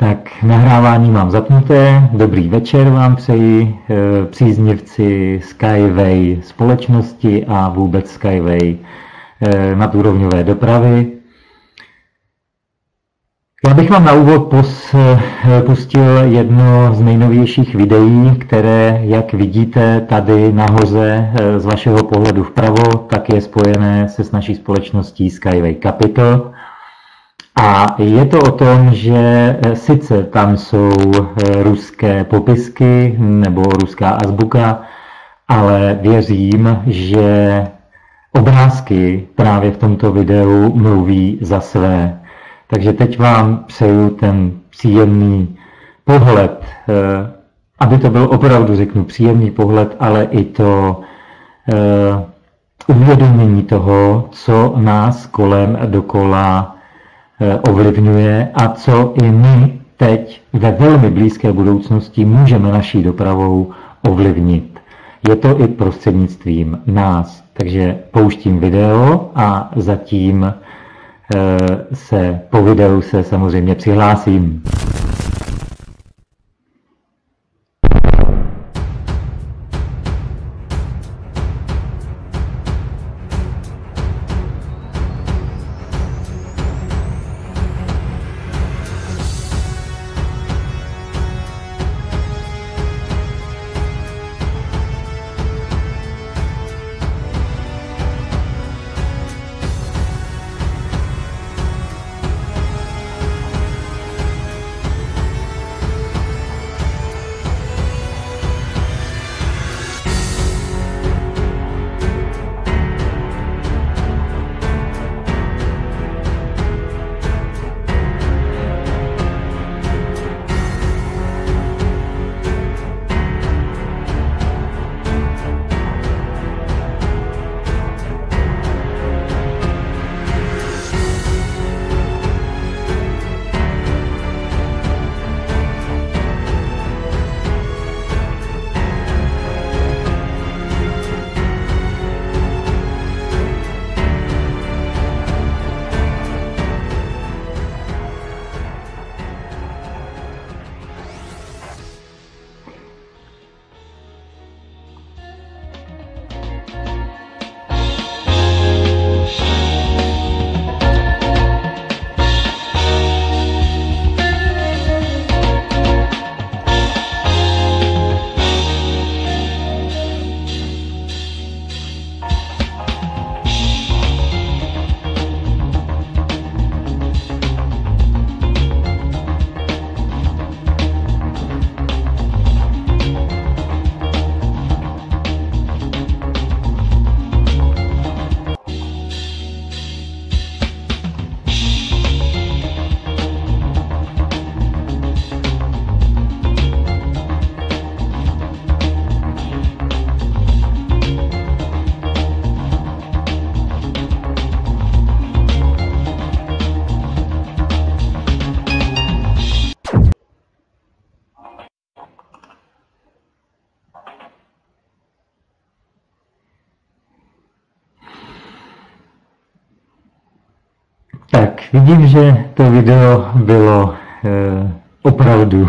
Tak nahrávání mám zapnuté. Dobrý večer vám přeji, příznivci Skyway společnosti a vůbec Skyway nadúrovňové dopravy. Já bych vám na úvod pustil jedno z nejnovějších videí, které, jak vidíte tady nahoře z vašeho pohledu vpravo, tak je spojené se s naší společností Skyway Capital. A je to o tom, že sice tam jsou ruské popisky nebo ruská azbuka, ale věřím, že obrázky právě v tomto videu mluví za své. Takže teď vám přeju ten příjemný pohled, aby to byl opravdu, řeknu, příjemný pohled, ale i to uvědomění toho, co nás kolem dokola ovlivňuje a co i my teď ve velmi blízké budoucnosti můžeme naší dopravou ovlivnit. Je to i prostřednictvím nás. Takže pouštím video a zatím po videu se samozřejmě přihlásím. Tak, vidím, že to video bylo opravdu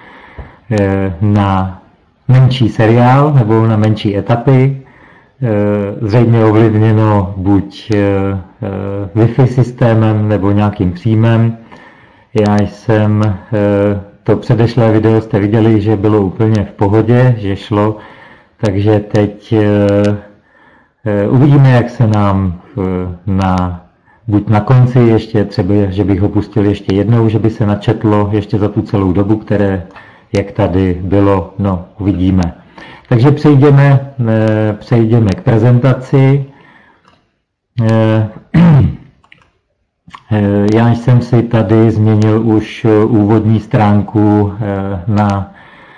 na menší seriál nebo na menší etapy, zřejmě ovlivněno buď Wi-Fi systémem nebo nějakým příjmem. Já jsem to předešlé video, jste viděli, že bylo úplně v pohodě, že šlo, takže teď uvidíme, jak se nám buď na konci ještě, třeba, že bych ho pustil ještě jednou, že by se načetlo ještě za tu celou dobu, které, jak tady bylo, no, uvidíme. Takže přejdeme k prezentaci. Já jsem si tady změnil už úvodní stránku na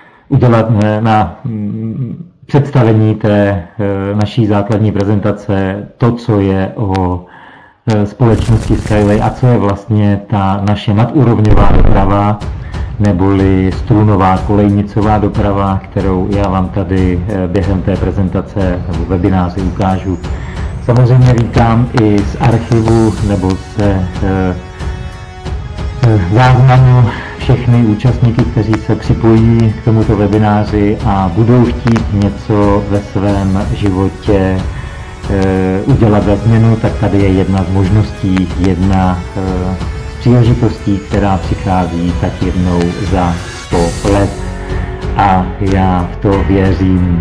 představení té naší základní prezentace, to, co je o společnosti Skyway a co je vlastně ta naše nadúrovňová doprava, neboli strunová kolejnicová doprava, kterou já vám tady během té prezentace nebo webináře ukážu. Samozřejmě vítám i z archivu nebo ze záznamu všechny účastníky, kteří se připojí k tomuto webináři a budou chtít něco ve svém životě udělat za změnu, tak tady je jedna z možností, jedna z příležitostí, která přichází tak jednou za 100 let. A já v to věřím.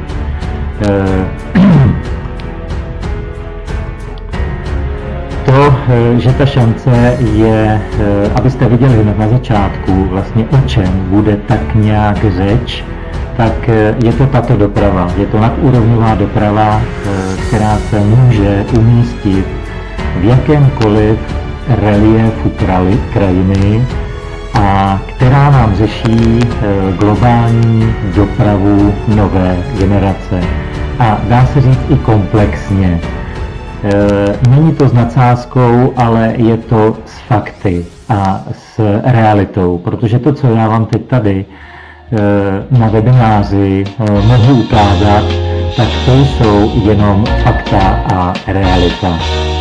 To, že ta šance je, abyste viděli hned na začátku, vlastně o čem bude tak nějak řeč, tak je to tato doprava. Je to nadúrovňová doprava, která se může umístit v jakémkoliv reliefu krajiny a která nám řeší globální dopravu nové generace. A dá se říct i komplexně. Není to s nadsázkou, ale je to s fakty a s realitou, protože to, co já vám teď tady na webináři mohu ukázat, tak to jsou jenom fakta a realita.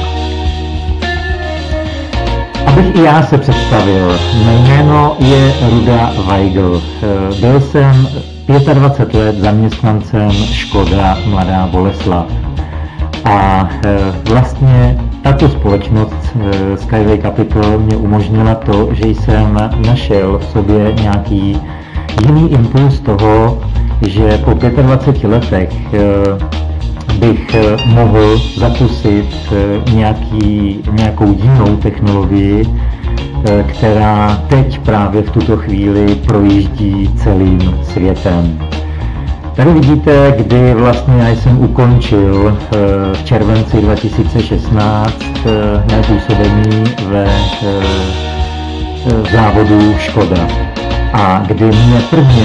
Abych i já se představil, mé jméno je Ruda Weigl. Byl jsem 25 let zaměstnancem Škoda Mladá Boleslav. A vlastně tato společnost Skyway Capital mě umožnila to, že jsem našel v sobě nějaký jiný impuls toho, že po 25 letech bych mohl zakusit nějakou jinou technologii, která teď právě v tuto chvíli projíždí celým světem. Tady vidíte, kdy vlastně já jsem ukončil v červenci 2016 mé působení ve závodu Škoda. A kdy mě prvně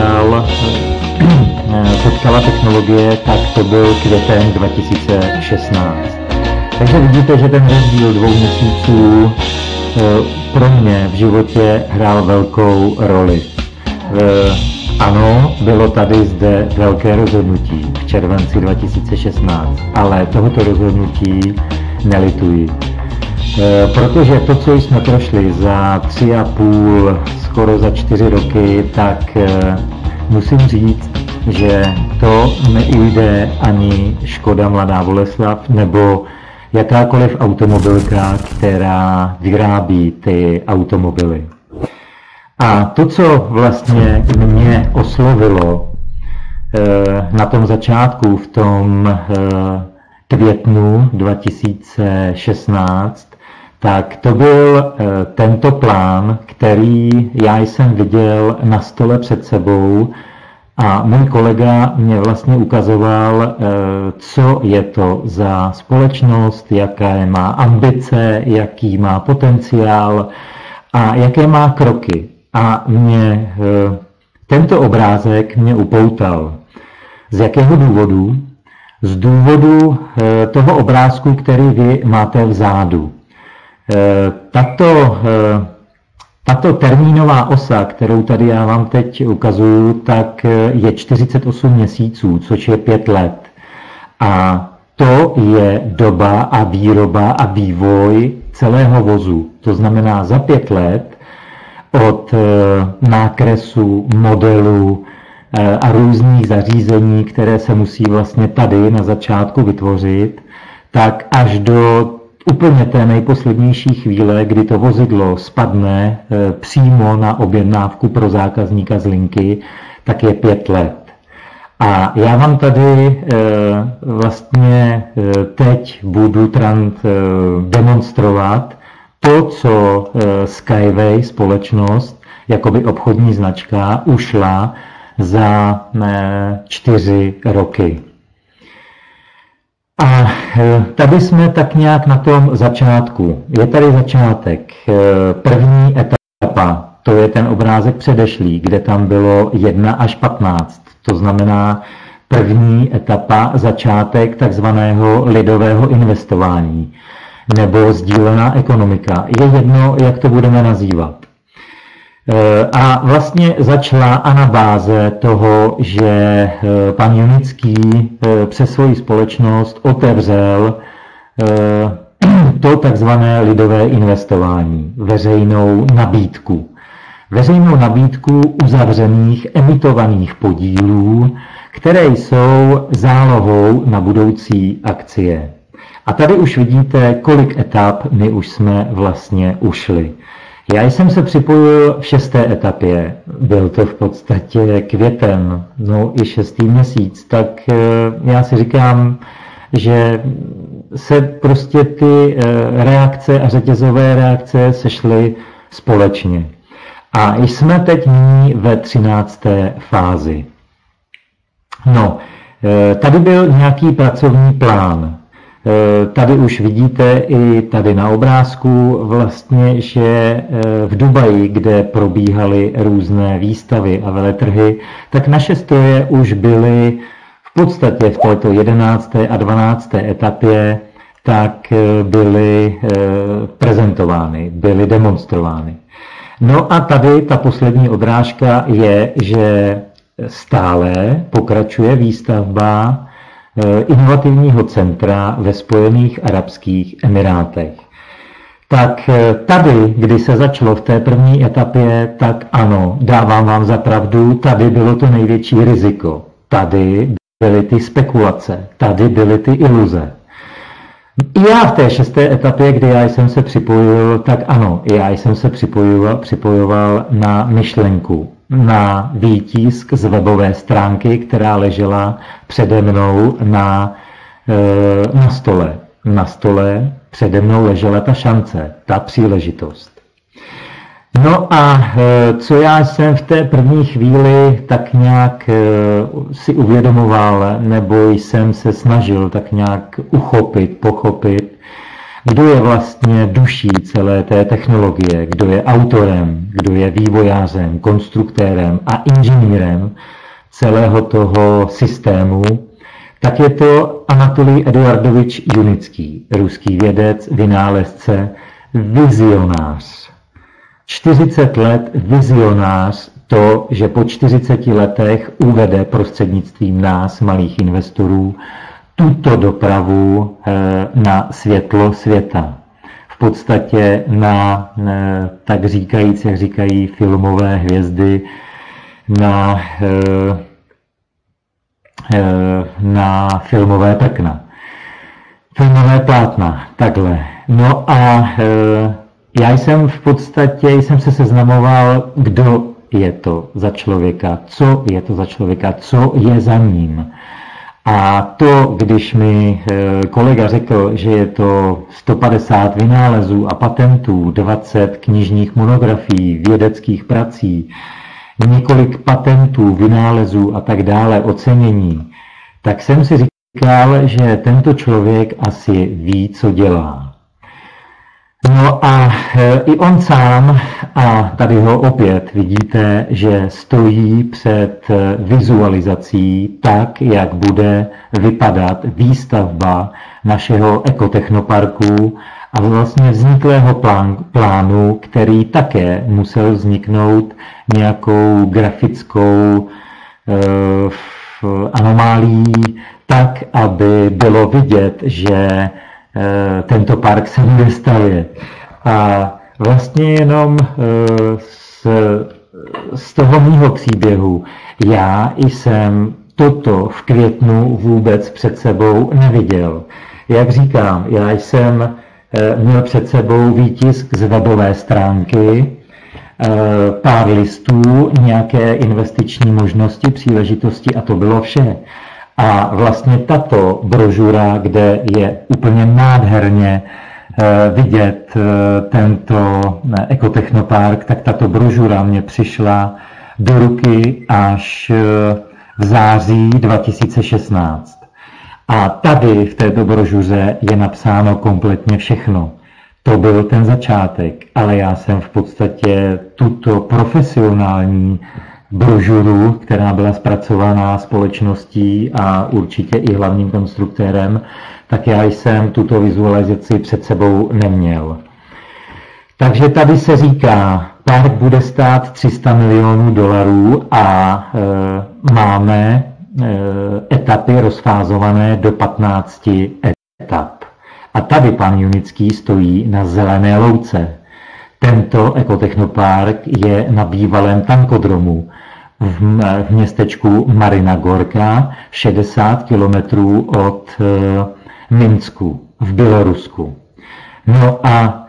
potkala technologie, tak to byl květen 2016. Takže vidíte, že ten rozdíl 2 měsíců pro mě v životě hrál velkou roli. Ano, bylo tady zde velké rozhodnutí v červenci 2016, ale tohoto rozhodnutí nelituji. Protože to, co jsme prošli za 3,5, skoro za 4 roky, tak musím říct, že to neujde ani Škoda Mladá Boleslav nebo jakákoliv automobilka, která vyrábí ty automobily. A to, co vlastně mě oslovilo na tom začátku, v tom květnu 2016, tak to byl tento plán, který já jsem viděl na stole před sebou a můj kolega mě vlastně ukazoval, co je to za společnost, jaké má ambice, jaký má potenciál a jaké má kroky. A tento obrázek mě upoutal. Z jakého důvodu? Z důvodu toho obrázku, který vy máte vzadu. Tato termínová osa, kterou tady já vám teď ukazuju, tak je 48 měsíců, což je 5 let. A to je doba a výroba a vývoj celého vozu. To znamená za 5 let od nákresu, modelu a různých zařízení, které se musí vlastně tady na začátku vytvořit, tak až do úplně té nejposlednější chvíle, kdy to vozidlo spadne přímo na objednávku pro zákazníka z linky, tak je 5 let. A já vám tady vlastně teď budu demonstrovat to, co Skyway společnost, jakoby obchodní značka, ušla za 4 roky. A tady jsme tak nějak na tom začátku. Je tady začátek. První etapa, to je ten obrázek předešlý, kde tam bylo 1 až 15. To znamená první etapa, začátek takzvaného lidového investování nebo sdílená ekonomika. Je jedno, jak to budeme nazývat. A vlastně začala anabáze toho, že pan Junický přes svoji společnost otevřel to takzvané lidové investování, veřejnou nabídku. veřejnou nabídku uzavřených emitovaných podílů, které jsou zálohou na budoucí akcie. A tady už vidíte, kolik etap my už jsme vlastně ušli. Já jsem se připojil v 6. etapě, byl to v podstatě květen, no i 6. měsíc, tak já si říkám, že se prostě ty reakce a řetězové reakce sešly společně. A jsme teď nyní ve 13. fázi. No, tady byl nějaký pracovní plán. Tady už vidíte i tady na obrázku vlastně, že v Dubaji, kde probíhaly různé výstavy a veletrhy, tak naše stroje už byly v podstatě v této 11. a 12. etapě tak byly prezentovány, byly demonstrovány. No a tady ta poslední odrážka je, že stále pokračuje výstavba inovativního centra ve Spojených arabských emirátech. Tak tady, kdy se začalo v té první etapě, tak ano, dávám vám za pravdu, tady bylo to největší riziko. Tady byly ty spekulace, tady byly ty iluze. I já v té 6. etapě, kdy já jsem se připojil, tak ano, já jsem se připojoval na myšlenku, na výtisk z webové stránky, která ležela přede mnou na stole. Na stole přede mnou ležela ta šance, ta příležitost. No a co já jsem v té první chvíli tak nějak si uvědomoval, nebo jsem se snažil tak nějak uchopit, pochopit, kdo je vlastně duší celé té technologie, kdo je autorem, kdo je vývojářem, konstruktérem a inženýrem celého toho systému, tak je to Anatolij Eduardovič Junický, ruský vědec, vynálezce, vizionář. 40 let vizionář, to, že po 40 letech uvede prostřednictvím nás, malých investorů, tuto dopravu na světlo světa. V podstatě na, tak říkajíc, jak říkají filmové hvězdy, na filmové prkna. Filmové plátna, takhle. No a já jsem v podstatě jsem se seznamoval, kdo je to za člověka, co je to za člověka, co je za ním. A to, když mi kolega řekl, že je to 150 vynálezů a patentů, 20 knižních monografií, vědeckých prací, několik patentů, vynálezů a tak dále, ocenění, tak jsem si říkal, že tento člověk asi ví, co dělá. No a i on sám, a tady ho opět vidíte, že stojí před vizualizací tak, jak bude vypadat výstavba našeho ekotechnoparku a vlastně vzniklého plánu, který také musel vzniknout nějakou grafickou anomálií, tak, aby bylo vidět, že tento park se bude stavět. A vlastně jenom z toho mýho příběhu já jsem toto v květnu vůbec před sebou neviděl. Jak říkám, já jsem měl před sebou výtisk z webové stránky, pár listů, nějaké investiční možnosti, příležitosti a to bylo vše. A vlastně tato brožura, kde je úplně nádherně vidět tento ekotechnopark, tak tato brožura mě přišla do ruky až v září 2016. A tady v této brožuře je napsáno kompletně všechno. To byl ten začátek, ale já jsem v podstatě tuto profesionální brožuru, která byla zpracovaná společností a určitě i hlavním konstruktérem, tak já jsem tuto vizualizaci před sebou neměl. Takže tady se říká, park bude stát $300 milionů a máme etapy rozfázované do 15 etap. A tady pan Junický stojí na zelené louce. Tento ekotechnopark je na bývalém tankodromu v městečku Marina Gorka, 60 kilometrů od Minsku v Bělorusku. No a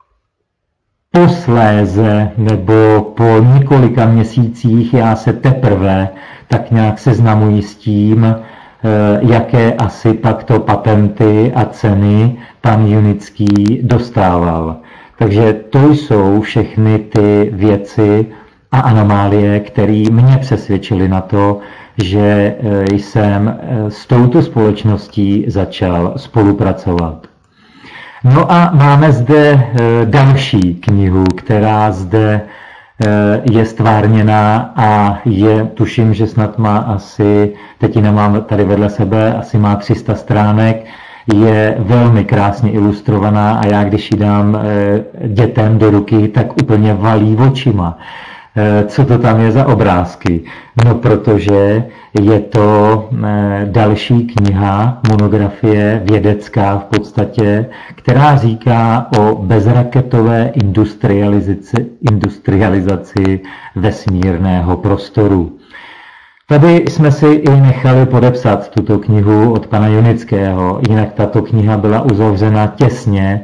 posléze nebo po několika měsících já se teprve tak nějak seznamuji s tím, jaké asi pak to patenty a ceny pan Junický dostával. Takže to jsou všechny ty věci a anomálie, které mě přesvědčily na to, že jsem s touto společností začal spolupracovat. No a máme zde další knihu, která zde je stvárněná a tuším, že snad má asi, teď ji nemám tady vedle sebe, asi má 300 stránek, je velmi krásně ilustrovaná a já když ji dám dětem do ruky, tak úplně valí očima. Co to tam je za obrázky? No protože je to další kniha, monografie vědecká v podstatě, která říká o bezraketové industrializaci vesmírného prostoru. Tady jsme si i nechali podepsat tuto knihu od pana Junického, jinak tato kniha byla uzavřena těsně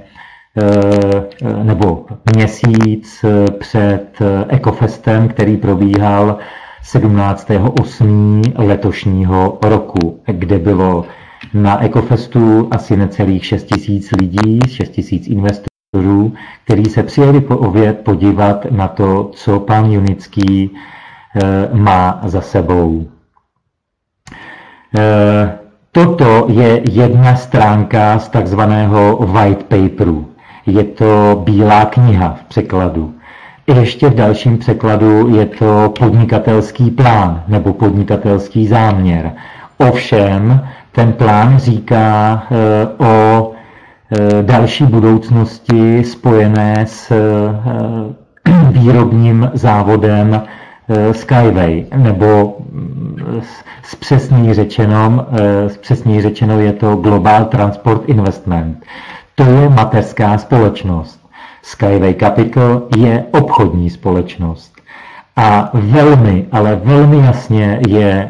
nebo měsíc před Ekofestem, který probíhal 17.8. letošního roku, kde bylo na Ekofestu asi necelých 6 000 lidí, 6 000 investorů, kteří se přijeli podívat na to, co pan Junický má za sebou. Toto je jedna stránka z takzvaného white paperu. Je to bílá kniha v překladu. Ještě v dalším překladu je to podnikatelský plán nebo podnikatelský záměr. Ovšem, ten plán říká o další budoucnosti spojené s výrobním závodem Skyway, nebo přesněji řečeno je to Global Transport Investment. To je mateřská společnost. Skyway Capital je obchodní společnost. A velmi, ale velmi jasně je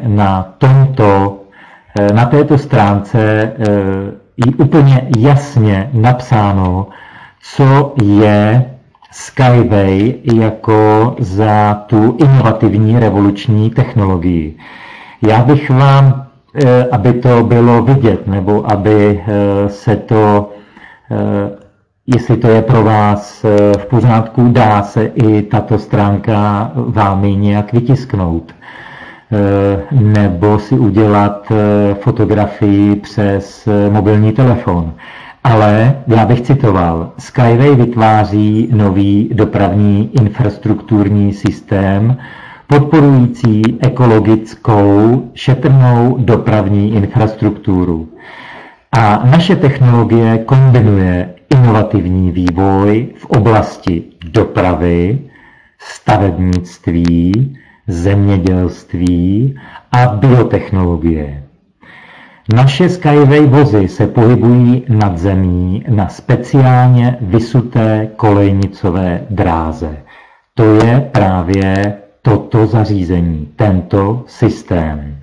na této stránce úplně jasně napsáno, co je Skyway jako za tu inovativní revoluční technologii. Já bych vám, aby to bylo vidět, nebo aby se to, jestli to je pro vás v pořádku, dá se i tato stránka vámi nějak vytisknout, nebo si udělat fotografii přes mobilní telefon. Ale já bych citoval, Skyway vytváří nový dopravní infrastrukturní systém, podporující ekologickou, šetrnou dopravní infrastrukturu. A naše technologie kombinuje inovativní vývoj v oblasti dopravy, stavebnictví, zemědělství a biotechnologie. Naše Skyway vozy se pohybují nad zemí na speciálně vysuté kolejnicové dráze. To je právě toto zařízení, tento systém.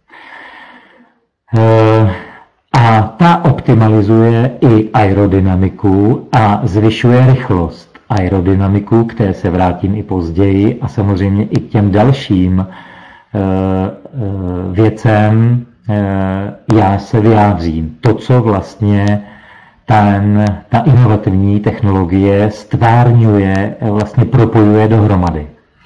A ta optimalizuje i aerodynamiku a zvyšuje rychlost aerodynamiku, které se vrátím i později, a samozřejmě i k těm dalším věcem já se vyjádřím. To, co vlastně ta inovativní technologie stvárňuje, vlastně propojuje dohromady.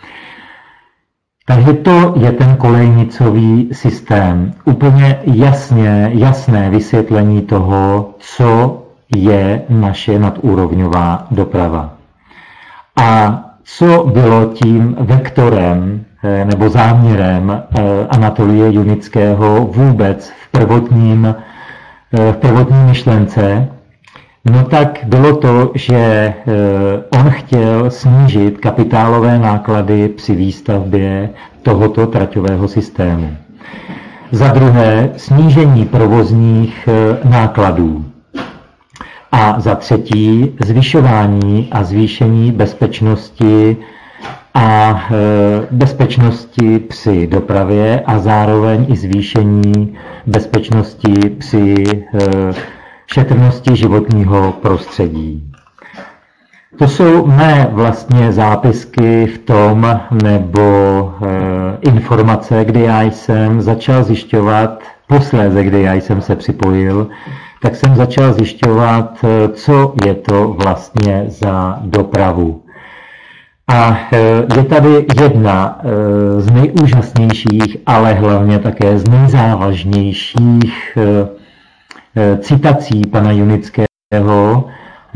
Takže to je ten kolejnicový systém. Úplně jasné vysvětlení toho, co je naše nadúrovňová doprava. A co bylo tím vektorem nebo záměrem Anatolie Junického vůbec v prvotní myšlence, no tak bylo to, že on chtěl snížit kapitálové náklady při výstavbě tohoto traťového systému. Za druhé, snížení provozních nákladů. A za třetí zvyšování a zvýšení bezpečnosti a bezpečnosti při dopravě a zároveň i zvýšení bezpečnosti při šetrnosti životního prostředí. To jsou mé vlastně zápisky v tom, nebo informace, kdy já jsem začal zjišťovat, posléze, kdy já jsem se připojil, tak jsem začal zjišťovat, co je to vlastně za dopravu. A je tady jedna z nejúžasnějších, ale hlavně také z nejzávažnějších citací pana Junického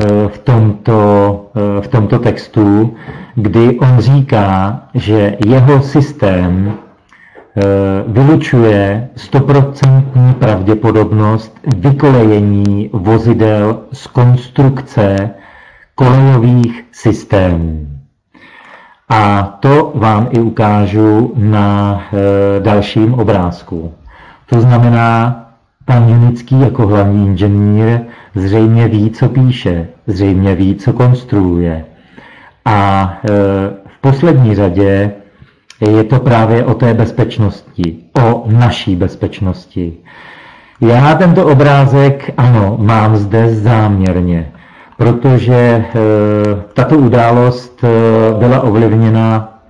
v tomto textu, kdy on říká, že jeho systém vylučuje 100% pravděpodobnost vykolejení vozidel z konstrukce kolejových systémů. A to vám i ukážu na dalším obrázku. To znamená, pan Junický jako hlavní inženýr zřejmě ví, co píše, zřejmě ví, co konstruuje. A v poslední řadě je to právě o té bezpečnosti, o naší bezpečnosti. Já tento obrázek, ano, mám zde záměrně, protože tato událost byla ovlivněna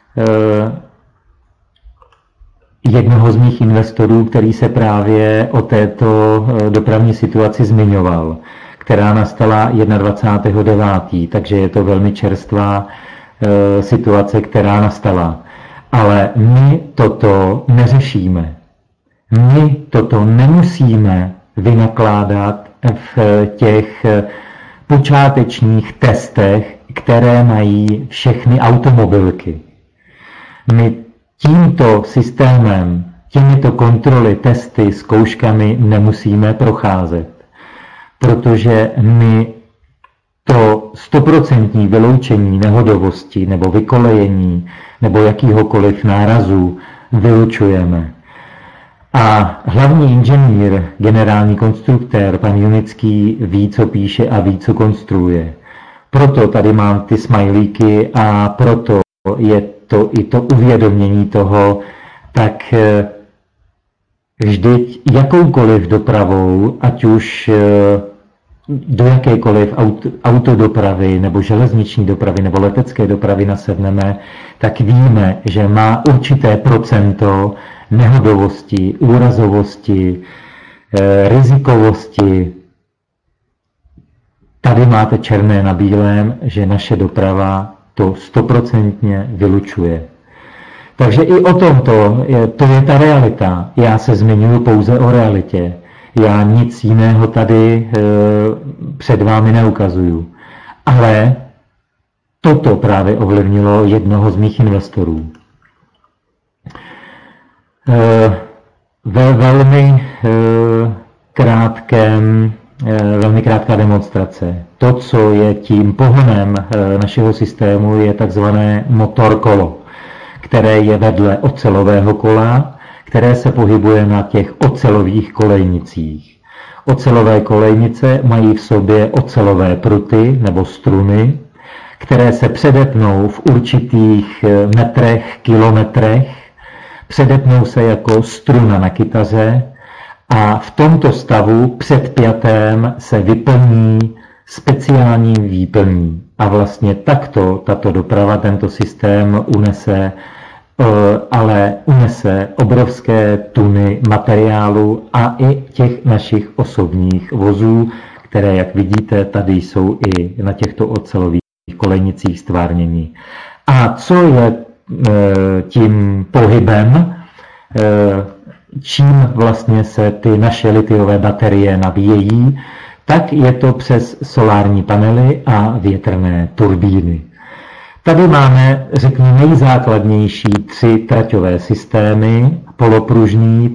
jednoho z mých investorů, který se právě o této dopravní situaci zmiňoval, která nastala 21.9., takže je to velmi čerstvá situace, která nastala. Ale my toto neřešíme. My toto nemusíme vynakládat v těch počátečních testech, které mají všechny automobilky. My tímto systémem, těmito kontroly, testy, zkouškami nemusíme procházet, protože my to 100% vyloučení nehodovosti nebo vykolejení nebo jakýhokoliv nárazu vylučujeme. A hlavní inženýr, generální konstruktér, pan Junický, ví, co píše a ví, co konstruuje. Proto tady mám ty smajlíky a proto je to i to uvědomění toho, tak vždyť jakoukoliv dopravou, ať už do jakékoliv autodopravy nebo železniční dopravy nebo letecké dopravy nasedneme, tak víme, že má určité procento nehodovosti, úrazovosti, rizikovosti. Tady máte černé na bílém, že naše doprava to 100% vylučuje. Takže i o tomto, to je ta realita. Já se zmiňuji pouze o realitě. Já nic jiného tady před vámi neukazuju. Ale toto právě ovlivnilo jednoho z mých investorů. Ve velmi krátká demonstrace. To, co je tím pohonem našeho systému, je takzvané motorkolo, které je vedle ocelového kola, které se pohybuje na těch ocelových kolejnicích. Ocelové kolejnice mají v sobě ocelové pruty nebo struny, které se předepnou v určitých metrech, kilometrech, předepnou se jako struna na kytaře a v tomto stavu před pjatem se vyplní speciálním výplní. A vlastně takto tato doprava, tento systém unese obrovské tuny materiálu a i těch našich osobních vozů, které, jak vidíte, tady jsou i na těchto ocelových kolejnicích stvárnění. A co je tím pohybem, čím vlastně se ty naše litiové baterie nabíjejí, tak je to přes solární panely a větrné turbíny. Tady máme, řekněme, nejzákladnější 3 traťové systémy, polopružný,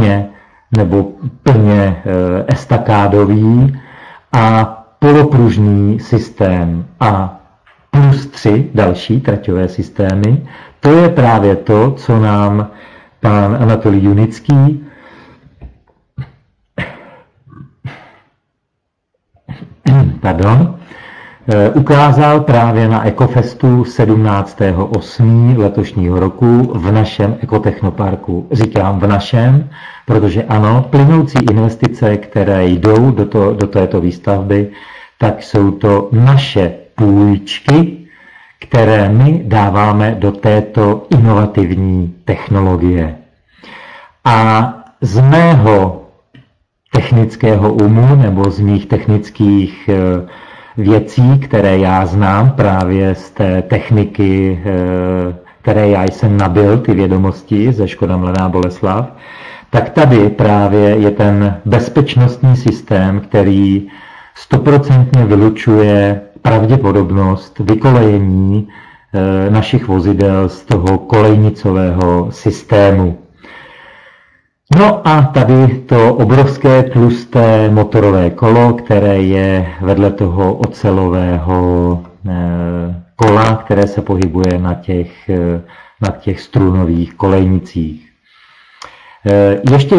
plně estakádový a polopružný systém a plus 3 další traťové systémy. To je právě to, co nám pan Anatolij Junický ukázal právě na Ekofestu 17.8. letošního roku v našem ekotechnoparku. Říkám v našem, protože ano, plynoucí investice, které jdou do této výstavby, tak jsou to naše půjčky, které my dáváme do této inovativní technologie. A z mého technického umu nebo z mých technických věcí, které já znám právě z té techniky, které já jsem nabyl, ty vědomosti ze Škoda Mladá Boleslav, tak tady právě je ten bezpečnostní systém, který 100% vylučuje pravděpodobnost vykolejení našich vozidel z toho kolejnicového systému. No a tady to obrovské tlusté motorové kolo, které je vedle toho ocelového kola, které se pohybuje na těch strunových kolejnicích. Ještě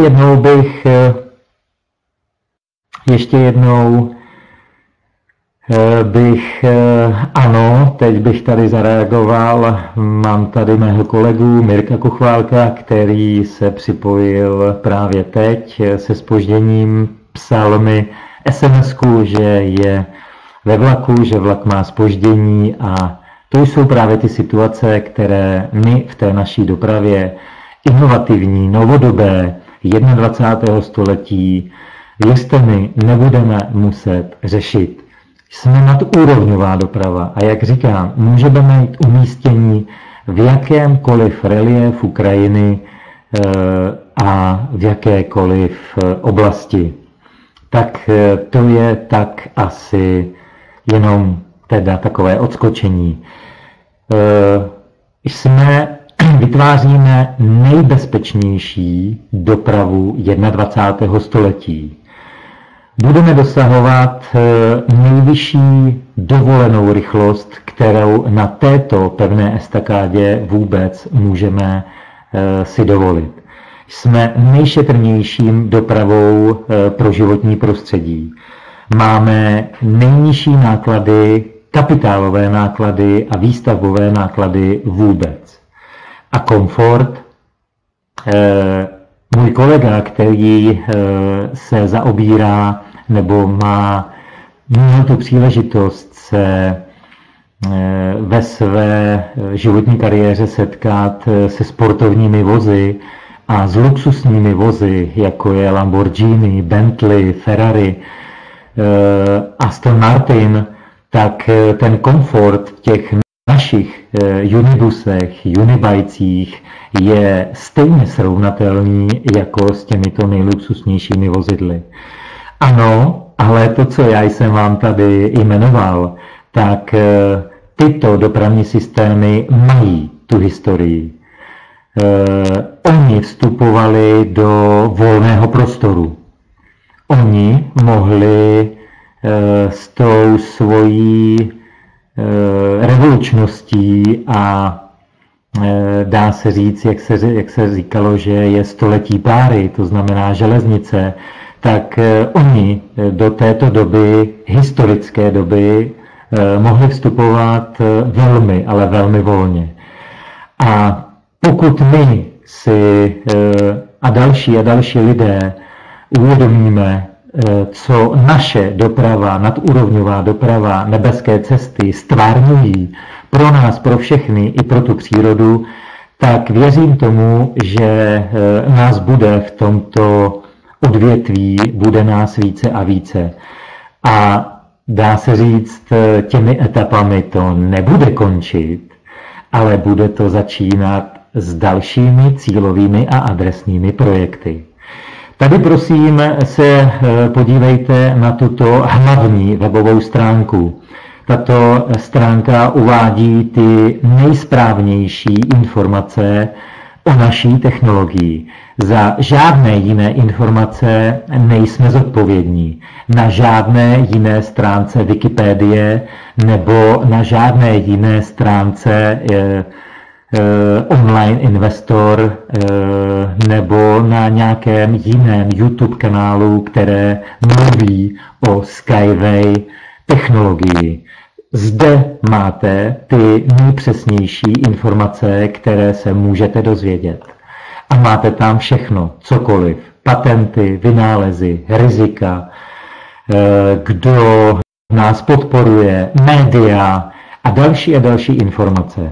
jednou bych, ano, teď bych tady zareagoval, mám tady mého kolegu Mirka Kuchválka, který se připojil právě teď se zpožděním, psal mi SMS-ku, že je ve vlaku, že vlak má zpoždění a to jsou právě ty situace, které my v té naší dopravě inovativní, novodobé, 21. století, věřte mi, nebudeme muset řešit. Jsme nadúrovňová doprava a jak říkám, můžeme mít umístění v jakémkoliv reliéfu krajiny a v jakékoliv oblasti. Tak to je tak asi jenom teda takové odskočení. Vytváříme nejbezpečnější dopravu 21. století. Budeme dosahovat nejvyšší dovolenou rychlost, kterou na této pevné estakádě vůbec můžeme si dovolit. Jsme nejšetrnějším dopravou pro životní prostředí. Máme nejnižší náklady, kapitálové náklady a výstavbové náklady vůbec. A komfort. Můj kolega, který se zaobírá nebo měl tu příležitost se ve své životní kariéře setkat se sportovními vozy a s luxusními vozy, jako je Lamborghini, Bentley, Ferrari, Aston Martin, tak ten komfort v těch našich unibusech, unibajcích je stejně srovnatelný jako s těmito nejluxusnějšími vozidly. Ano, ale to, co já jsem vám tady jmenoval, tak tyto dopravní systémy mají tu historii. Oni vstupovali do volného prostoru. Oni mohli s tou svojí revolučností a dá se říct, jak se říkalo, že je století páry, to znamená železnice, tak oni do této doby, historické doby, mohli vstupovat velmi, ale velmi volně. A pokud my si a další lidé uvědomíme, co naše doprava, nadúrovňová doprava, nebeské cesty stvárňují pro nás, pro všechny i pro tu přírodu, tak věřím tomu, že nás bude v tomto odvětví, bude nás více a více. A dá se říct, těmi etapami to nebude končit, ale bude to začínat s dalšími cílovými a adresními projekty. Tady prosím se podívejte na tuto hlavní webovou stránku. Tato stránka uvádí ty nejsprávnější informace o naší technologii. Za žádné jiné informace nejsme zodpovědní. Na žádné jiné stránce Wikipedie nebo na žádné jiné stránce Online Investor nebo na nějakém jiném YouTube kanálu, které mluví o Skyway, technologii. Zde máte ty nejpřesnější informace, které se můžete dozvědět. A máte tam všechno, cokoliv. Patenty, vynálezy, rizika, kdo nás podporuje, média a další informace.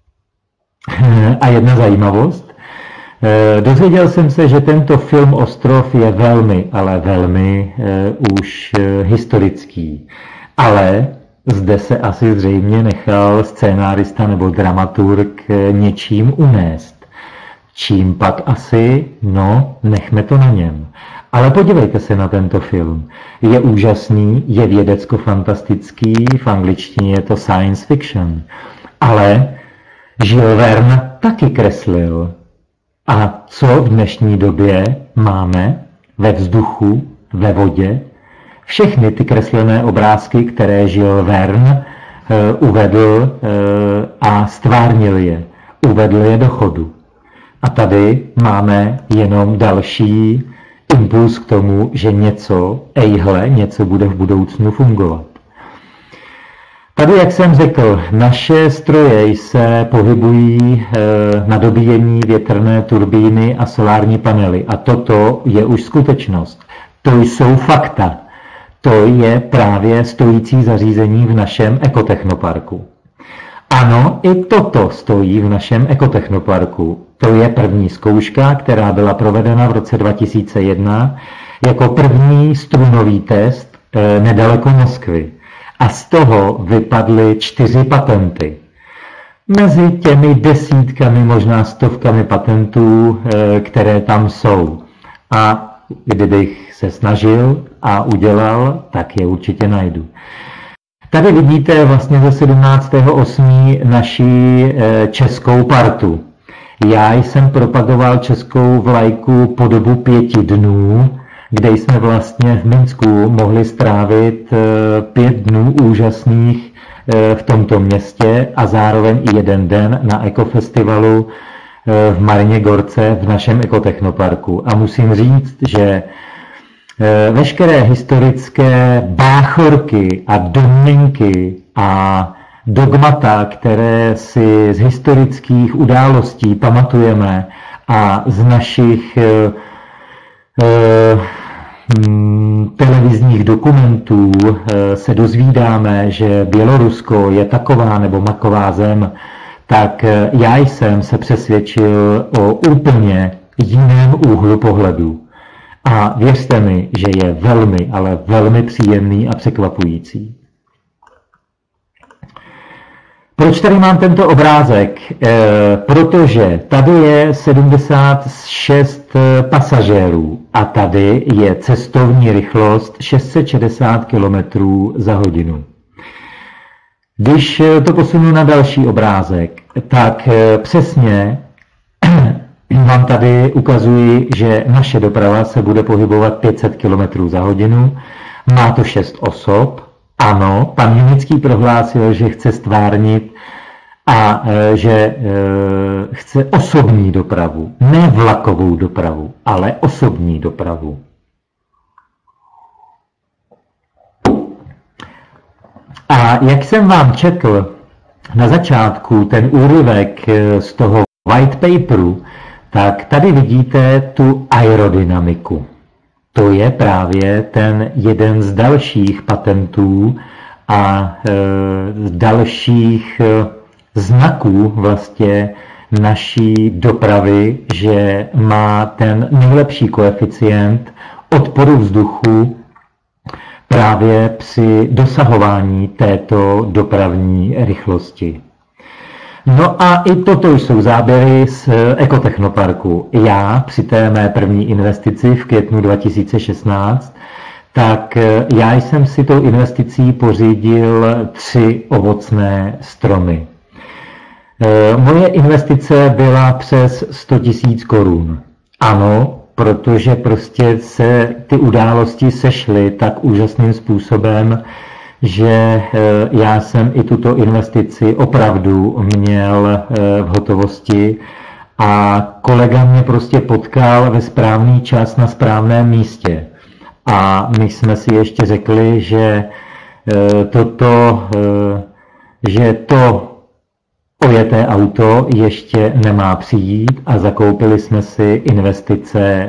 A jedna zajímavost. Dozvěděl jsem se, že tento film Ostrov je velmi, ale velmi už historický. Ale zde se asi zřejmě nechal scénárista nebo dramaturg něčím unést. Čím pak asi? No, nechme to na něm. Ale podívejte se na tento film. Je úžasný, je vědecko-fantastický, v angličtině je to science fiction. Ale Jules Verne taky kreslil. A co v dnešní době máme ve vzduchu, ve vodě? Všechny ty kreslené obrázky, které Jules Verne uvedl a stvárnil je. Uvedl je do chodu. A tady máme jenom další impuls k tomu, že něco bude v budoucnu fungovat. Tady, jak jsem řekl, naše stroje se pohybují na dobíjení větrné turbíny a solární panely. A toto je už skutečnost. To jsou fakta. To je právě stojící zařízení v našem ekotechnoparku. Ano, i toto stojí v našem ekotechnoparku. To je první zkouška, která byla provedena v roce 2001 jako první strunový test nedaleko Moskvy. A z toho vypadly 4 patenty. Mezi těmi desítkami, možná stovkami patentů, které tam jsou. A kdybych se snažil a udělal, tak je určitě najdu. Tady vidíte vlastně ze 17.8. naší českou partu. Já jsem propagoval českou vlajku po dobu 5 dnů, kde jsme vlastně v Minsku mohli strávit 5 dnů úžasných v tomto městě a zároveň i 1 den na ekofestivalu v Marině Gorce v našem ekotechnoparku. A musím říct, že veškeré historické báchorky a domněnky a dogmata, které si z historických událostí pamatujeme a z našich televizních dokumentů se dozvídáme, že Bělorusko je taková nebo maková zem, tak já jsem se přesvědčil o úplně jiném úhlu pohledu. A věřte mi, že je velmi, ale velmi příjemný a překvapující. Proč tady mám tento obrázek? Protože tady je 76 pasažérů a tady je cestovní rychlost 660 km za hodinu. Když to posunu na další obrázek, tak přesně vám tady ukazuji, že naše doprava se bude pohybovat 500 km za hodinu. Má to 6 osob. Ano, pan Junický prohlásil, že chce stvárnit a že chce osobní dopravu. Ne vlakovou dopravu, ale osobní dopravu. A jak jsem vám četl na začátku ten úryvek z toho white paperu, tak tady vidíte tu aerodynamiku. To je právě ten jeden z dalších patentů a dalších znaků vlastně naší dopravy, že má ten nejlepší koeficient odporu vzduchu právě při dosahování této dopravní rychlosti. No a i toto jsou záběry z ekotechnoparku. Já při té mé první investici v květnu 2016, tak já jsem si tou investicí pořídil 3 ovocné stromy. Moje investice byla přes 100 000 korun. Ano, protože prostě se ty události sešly tak úžasným způsobem, že já jsem i tuto investici opravdu měl v hotovosti a kolega mě prostě potkal ve správný čas na správném místě. A my jsme si ještě řekli, že že to ojeté auto ještě nemá přijít a zakoupili jsme si investice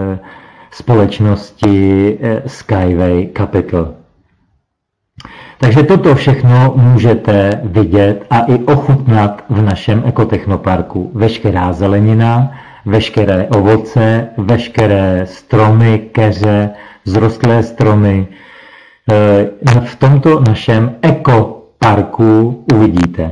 společnosti Skyway Capital. Takže toto všechno můžete vidět a i ochutnat v našem ekotechnoparku. Veškerá zelenina, veškeré ovoce, veškeré stromy, keře, vzrostlé stromy. V tomto našem ekoparku uvidíte.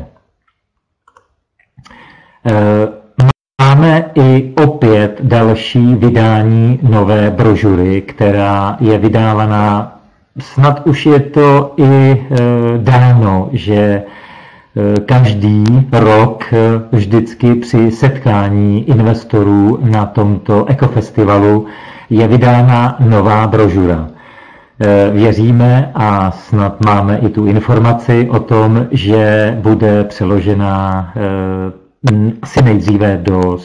Máme i opět další vydání nové brožury, která je vydávaná, snad už je to i dáno, že každý rok vždycky při setkání investorů na tomto ekofestivalu je vydána nová brožura. Věříme a snad máme i tu informaci o tom, že bude přeložena asi nejdříve do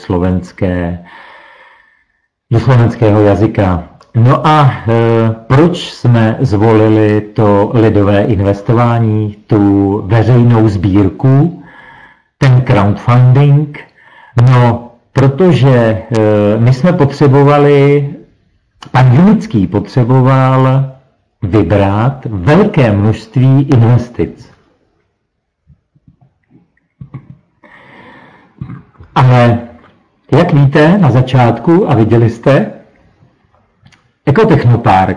slovenského jazyka. No a proč jsme zvolili to lidové investování, tu veřejnou sbírku, ten crowdfunding? No, protože my jsme potřebovali, pan Junický potřeboval vybrat velké množství investic. Ale jak víte na začátku, a viděli jste, Ekotechnopark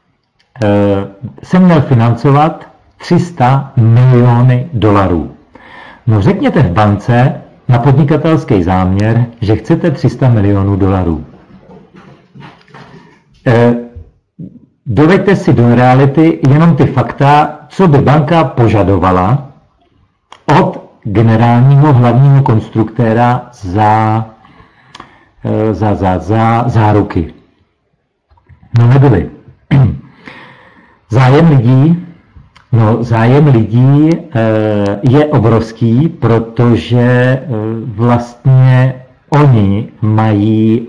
se měl financovat 300 miliony dolarů. No řekněte v bance na podnikatelský záměr, že chcete 300 milionů dolarů. Doveďte si do reality jenom ty fakta, co by banka požadovala od generálního hlavního konstruktéra za záruky. No nebyly. Zájem lidí je obrovský, protože vlastně oni mají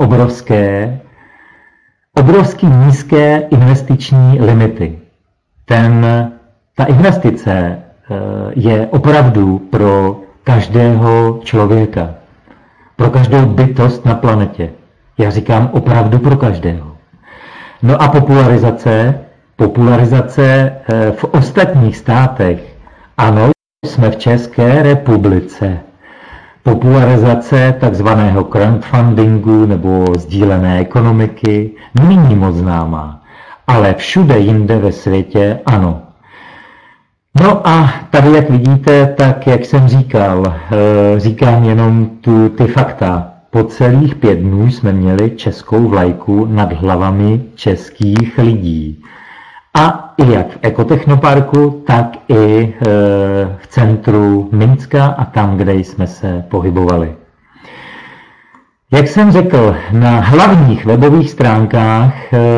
obrovsky nízké investiční limity. Ta investice je opravdu pro každého člověka, pro každou bytost na planetě. Já říkám opravdu pro každého. No a popularizace v ostatních státech. Ano, jsme v České republice. Popularizace takzvaného crowdfundingu nebo sdílené ekonomiky není moc známá, ale všude jinde ve světě ano. No a tady, jak vidíte, tak jak jsem říkám jenom ty fakta. Po celých 5 dnů jsme měli českou vlajku nad hlavami českých lidí. A i jak v Ekotechnoparku, tak i v centru Minska a tam, kde jsme se pohybovali. Jak jsem řekl, na hlavních webových stránkách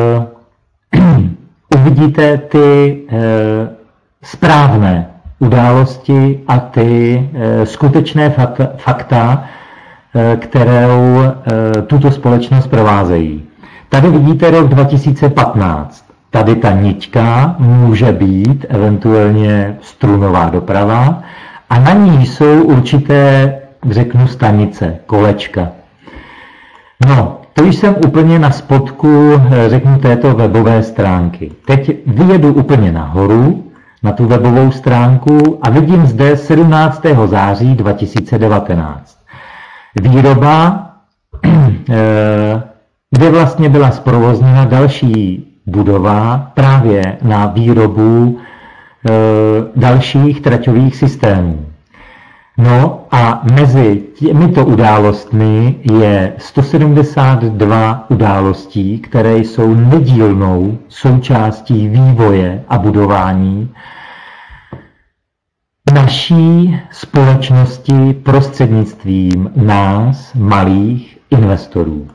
uvidíte ty správné události a ty skutečné fakta, kterou tuto společnost provázejí. Tady vidíte rok 2015. Tady ta niťka může být eventuálně strunová doprava a na ní jsou určité, řeknu, stanice, kolečka. No, to jsem úplně na spodku, řeknu, této webové stránky. Teď vyjedu úplně nahoru na tu webovou stránku a vidím zde 17. září 2019. Výroba, kde vlastně byla zprovozněna další budova právě na výrobu dalších traťových systémů. No a mezi těmito událostmi je 172 událostí, které jsou nedílnou součástí vývoje a budování naší společnosti prostřednictvím nás, malých investorů.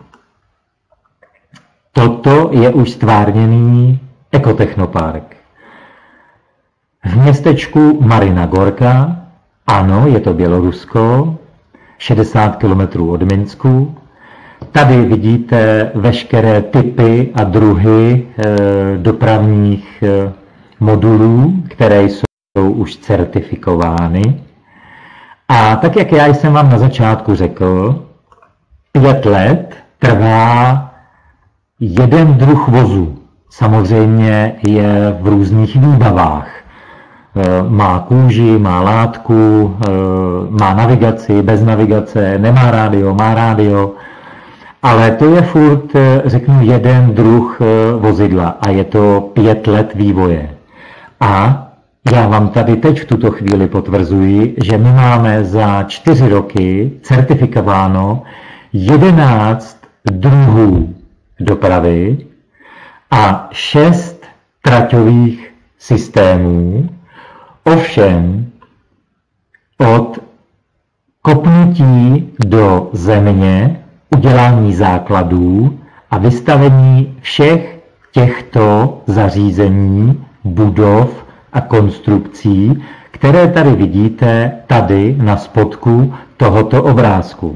Toto je už stvárněný Ekotechnopark. V městečku Marina Gorka, ano, je to Bělorusko, 60 km od Minsku. Tady vidíte veškeré typy a druhy dopravních modulů, které jsou už certifikovány. A tak, jak já jsem vám na začátku řekl, 5 let trvá jeden druh vozu. Samozřejmě je v různých výbavách. Má kůži, má látku, má navigaci, bez navigace, nemá rádio, má rádio. Ale to je furt, řeknu, jeden druh vozidla a je to 5 let vývoje. A já vám tady teď v tuto chvíli potvrzuji, že my máme za 4 roky certifikováno 11 druhů dopravy a 6 traťových systémů. Ovšem od kopnutí do země, udělání základů a vystavení všech těchto zařízení, budov a konstrukcí, které tady vidíte tady na spodku tohoto obrázku.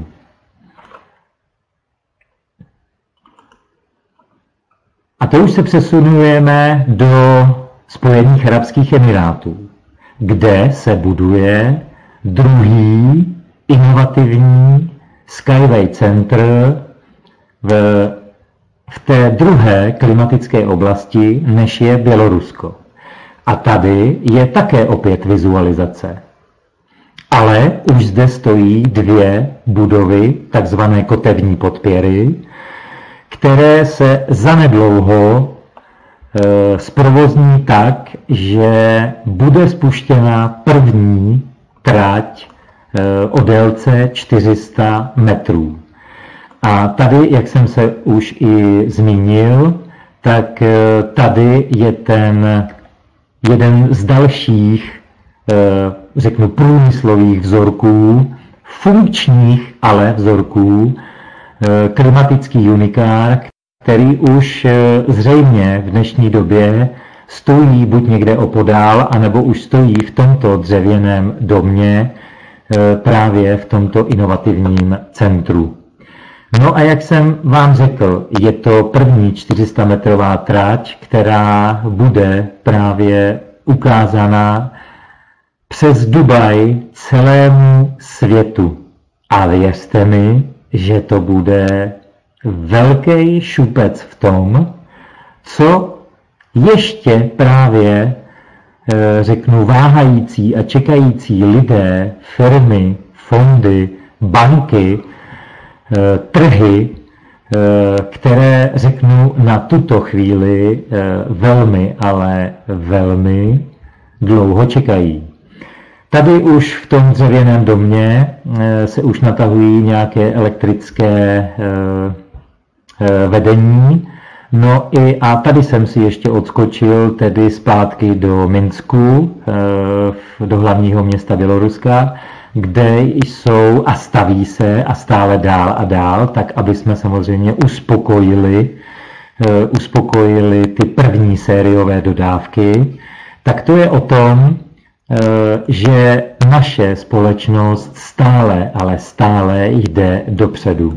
A to už se přesunujeme do Spojených arabských emirátů, kde se buduje druhý inovativní Skyway Center v té druhé klimatické oblasti, než je Bělorusko. A tady je také opět vizualizace. Ale už zde stojí 2 budovy, takzvané kotevní podpěry, které se zanedlouho zprovozní tak, že bude spuštěna první trať o délce 400 metrů. A tady, jak jsem se už i zmínil, tak tady je ten jeden z dalších, řeknu, průmyslových vzorků, funkčních ale vzorků, klimatický unikár, který už zřejmě v dnešní době stojí buď někde opodál, anebo už stojí v tomto dřevěném domě, právě v tomto inovativním centru. No a jak jsem vám řekl, je to první 400-metrová trať, která bude právě ukázána přes Dubaj celému světu. A věřte mi, že to bude velký šupec v tom, co ještě právě, řeknu, váhající a čekající lidé, firmy, fondy, banky, trhy, které, řeknu, na tuto chvíli velmi, ale velmi dlouho čekají. Tady už v tom dřevěném domě se už natahují nějaké elektrické vedení. No a tady jsem si ještě odskočil tedy zpátky do Minsku, do hlavního města Běloruska, kde jsou a staví se a stále dál a dál, tak aby jsme samozřejmě uspokojili ty první sériové dodávky. Tak to je o tom, že naše společnost stále, ale stále jde dopředu.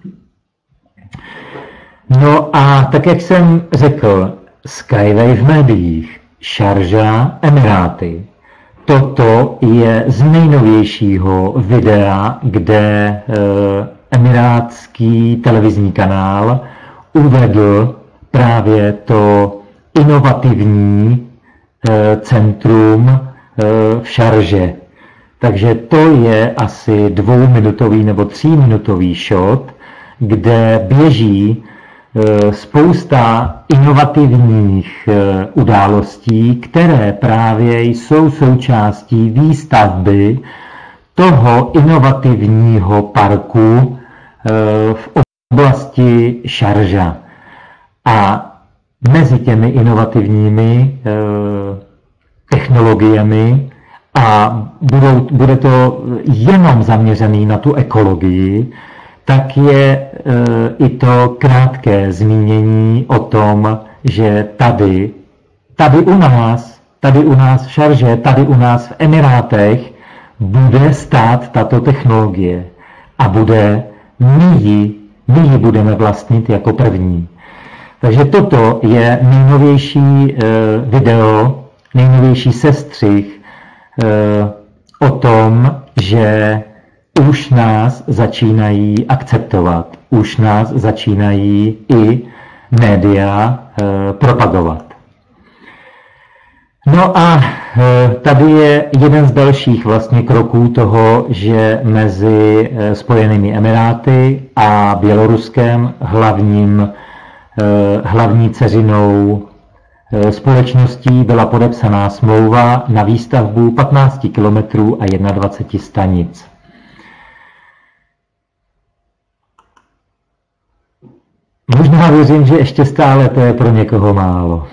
No a tak, jak jsem řekl, Skyway v médiích, Šarža, Emiráty. Toto je z nejnovějšího videa, kde emirátský televizní kanál uvedl právě to inovativní centrum v Šarže. Takže to je asi 2minutový nebo 3minutový shot, kde běží spousta inovativních událostí, které právě jsou součástí výstavby toho inovativního parku v oblasti Šarža. A mezi těmi inovativními technologiemi a bude to jenom zaměřený na tu ekologii, tak je i to krátké zmínění o tom, že tady u nás v Šarže, tady u nás v Emirátech bude stát tato technologie a my ji budeme vlastnit jako první. Takže toto je nejnovější video nejnovější sestřih o tom, že už nás začínají akceptovat, už nás začínají i média propagovat. No a tady je jeden z dalších vlastně kroků toho, že mezi Spojenými Emiráty a Běloruskem hlavní dceřinou společností byla podepsaná smlouva na výstavbu 15 kilometrů a 21 stanic. Možná věřím, že ještě stále to je pro někoho málo.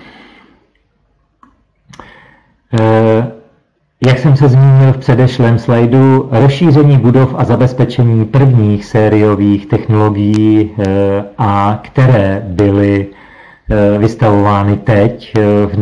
Jak jsem se zmínil v předešlém slajdu, rozšíření budov a zabezpečení prvních sériových technologií, a které byly vystavovány teď v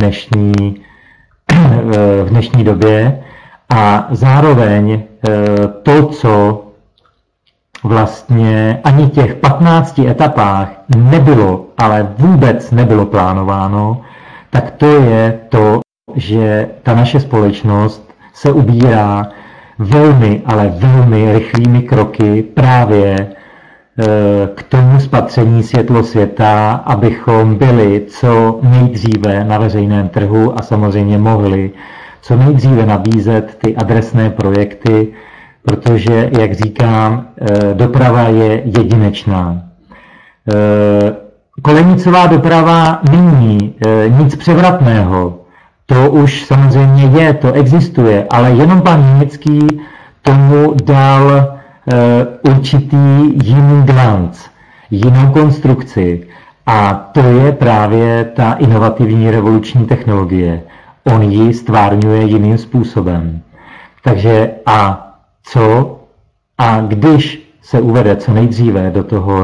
dnešní době, a zároveň to, co vlastně ani v těch 15 etapách nebylo, ale vůbec nebylo plánováno, tak to je to, že ta naše společnost se ubírá velmi, ale velmi rychlými kroky právě k tomu spatření světlo světa, abychom byli co nejdříve na veřejném trhu a samozřejmě mohli co nejdříve nabízet ty adresné projekty, protože, jak říkám, doprava je jedinečná. Kolejnicová doprava není nic převratného. To už samozřejmě je, to existuje, ale jenom pan Německý tomu dal určitý jiný glanc, jinou konstrukci. A to je právě ta inovativní revoluční technologie. On ji stvárňuje jiným způsobem. Takže když se uvede co nejdříve do toho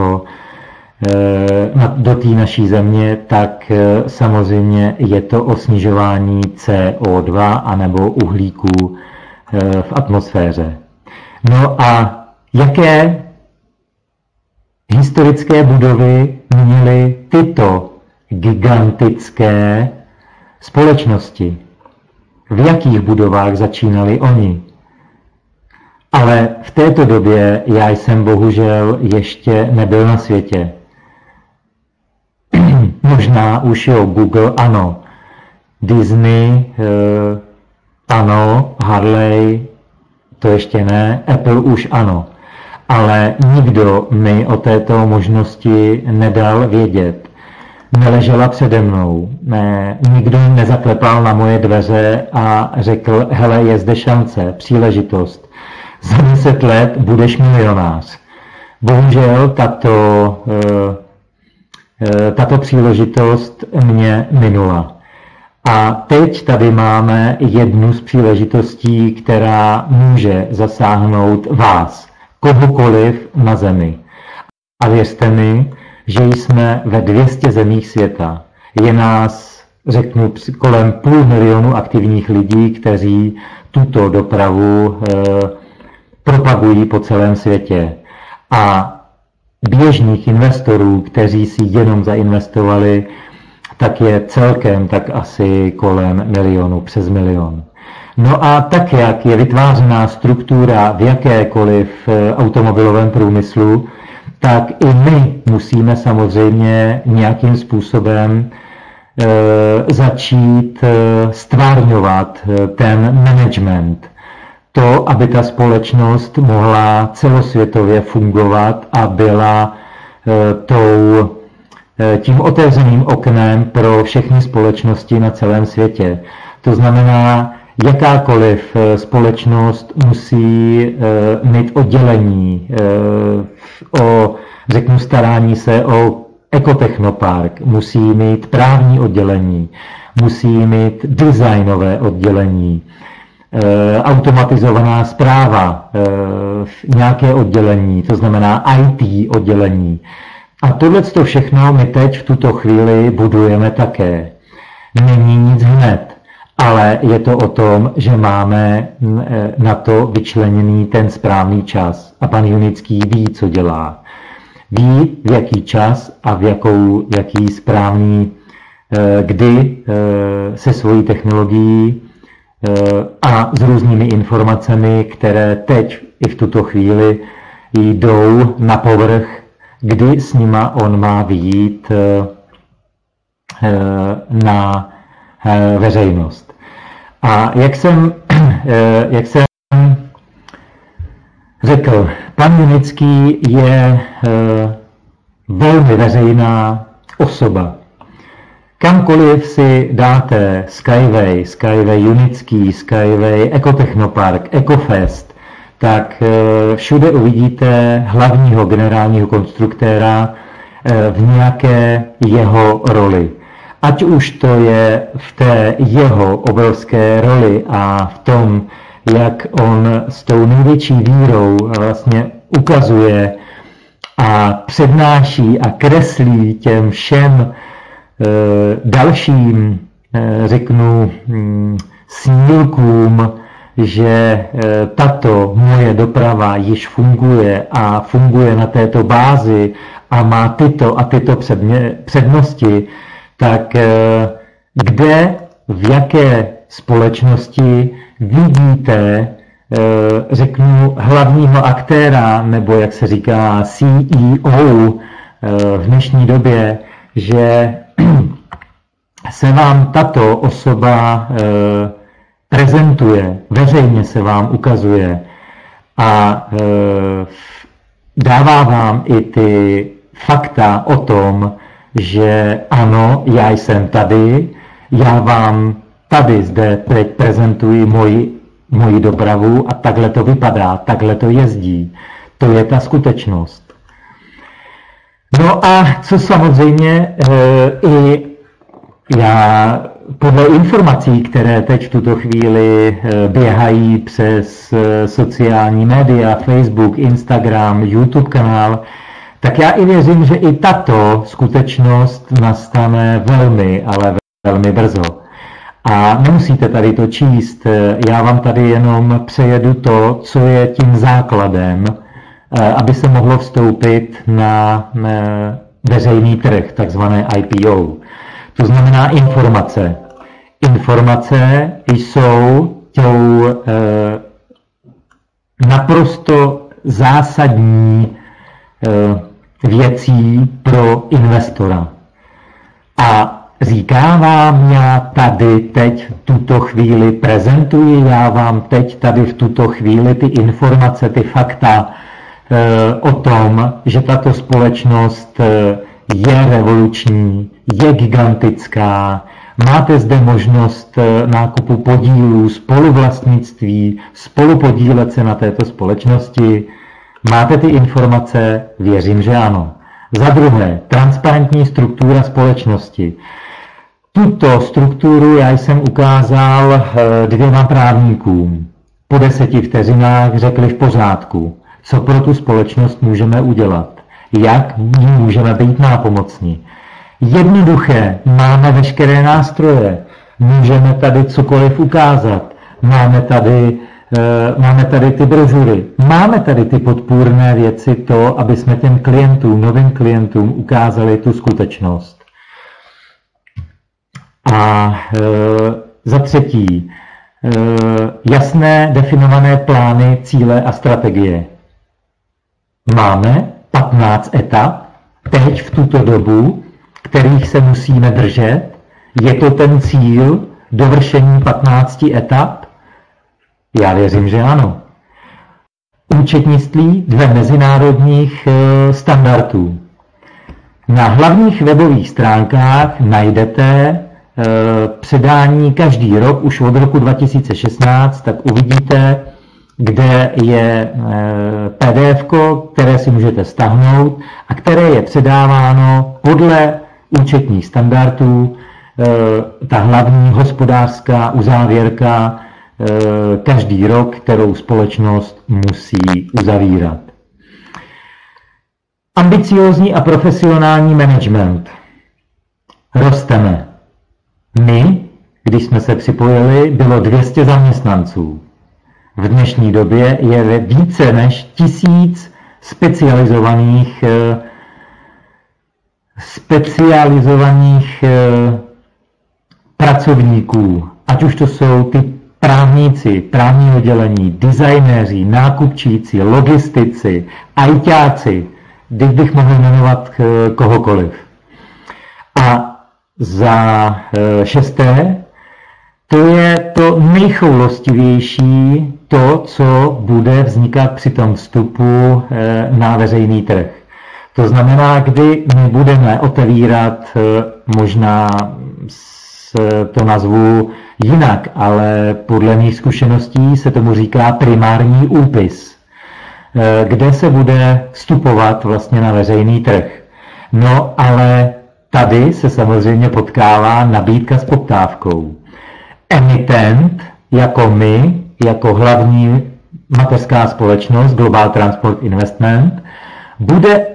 do té naší země, tak samozřejmě je to o snižování CO2 anebo uhlíku v atmosféře. No a jaké historické budovy měly tyto gigantické společnosti? V jakých budovách začínali oni? Ale v této době já jsem bohužel ještě nebyl na světě. Možná už jo, Google ano, Disney ano, Harley to ještě ne, Apple už ano. Ale nikdo mi o této možnosti nedal vědět. Neležela přede mnou, nikdo nezaklepal na moje dveře a řekl, hele, je zde šance, příležitost. Za 10 let budeš milionář. Bohužel tato příležitost mě minula. A teď tady máme jednu z příležitostí, která může zasáhnout vás, kohokoliv na zemi. A věřte mi, že jsme ve 200 zemích světa. Je nás, řeknu, kolem 500 000 aktivních lidí, kteří tuto dopravu propagují po celém světě. A běžných investorů, kteří si jenom zainvestovali, tak je celkem tak asi kolem milionu, přes milion. No a tak, jak je vytvářená struktura v jakékoliv automobilovém průmyslu, tak i my musíme samozřejmě nějakým způsobem začít stvárňovat ten management. To, aby ta společnost mohla celosvětově fungovat a byla tím otevřeným oknem pro všechny společnosti na celém světě. To znamená, jakákoliv společnost musí mít oddělení řeknu, starání se o ekotechnopark, musí mít právní oddělení, musí mít designové oddělení, automatizovaná správa, nějaké oddělení, to znamená IT oddělení. A tohleto všechno my teď v tuto chvíli budujeme také. Není nic hned, ale je to o tom, že máme na to vyčleněný ten správný čas. A pan Junický ví, co dělá. Ví, v jaký čas a v jaký správný kdy se svojí technologií a s různými informacemi, které teď i v tuto chvíli jdou na povrch, kdy s nima on má vyjít na veřejnost. A jak jsem řekl, pan Junický je velmi veřejná osoba. Kamkoliv si dáte Skyway Junický, Skyway Ekotechnopark, Ekofest, tak všude uvidíte hlavního generálního konstruktéra v nějaké jeho roli. Ať už to je v té jeho obrovské roli a v tom, jak on s tou největší vírou vlastně ukazuje a přednáší a kreslí těm všem dalším, řeknu, snílkům, že tato moje doprava již funguje a funguje na této bázi a má tyto a tyto přednosti, tak kde, v jaké společnosti vidíte, řeknu, hlavního aktéra, nebo jak se říká CEO v dnešní době, že se vám tato osoba prezentuje, veřejně se vám ukazuje a dává vám i ty fakta o tom, že ano, já jsem tady, já vám tady zde teď prezentuji moji dopravu a takhle to vypadá, takhle to jezdí. To je ta skutečnost. No a co samozřejmě i já podle informací, které teď v tuto chvíli běhají přes sociální média, Facebook, Instagram, YouTube kanál, tak já i věřím, že i tato skutečnost nastane velmi, ale velmi brzo. A nemusíte tady to číst, já vám tady jenom přejedu to, co je tím základem, aby se mohlo vstoupit na veřejný trh, takzvané IPO. To znamená informace. Informace jsou tou naprosto zásadní věcí pro investora. A říkám vám, já tady teď v tuto chvíli prezentuji, já vám teď tady v tuto chvíli ty informace, ty fakta o tom, že tato společnost je revoluční, je gigantická, máte zde možnost nákupu podílů, spoluvlastnictví, spolupodílet se na této společnosti. Máte ty informace? Věřím, že ano. Za druhé, transparentní struktura společnosti. Tuto strukturu já jsem ukázal 2 právníkům. Po 10 vteřinách řekli v pořádku, co pro tu společnost můžeme udělat, jak jí můžeme být nápomocní. Jednoduché, máme veškeré nástroje, můžeme tady cokoliv ukázat, máme tady ty brožury, máme tady ty podpůrné věci, to, aby jsme těm klientům, novým klientům ukázali tu skutečnost. A za třetí, jasné definované plány, cíle a strategie. Máme 15 etap, teď v tuto dobu, kterých se musíme držet. Je to ten cíl dovršení 15 etap? Já věřím, že ano. Účetnictví dle mezinárodních standardů. Na hlavních webových stránkách najdete předání každý rok, už od roku 2016, tak uvidíte, kde je PDF, které si můžete stáhnout a které je předáváno podle účetních standardů, ta hlavní hospodářská uzávěrka každý rok, kterou společnost musí uzavírat. Ambiciózní a profesionální management. Rosteme. My, když jsme se připojili, bylo 200 zaměstnanců. V dnešní době je více než 1000 specializovaných pracovníků, ať už to jsou ty právníci, právní oddělení, designéři, nákupčíci, logistici, ajťáci, když bych mohl jmenovat kohokoliv. A za šesté, to je to nejchoulostivější, to, co bude vznikat při tom vstupu na veřejný trh. To znamená, kdy my budeme otevírat, možná to nazvu jinak, ale podle mých zkušeností se tomu říká primární úpis, kde se bude vstupovat vlastně na veřejný trh. No ale tady se samozřejmě potkává nabídka s poptávkou. Emitent, jako my, jako hlavní mateřská společnost Global Transport Investment, bude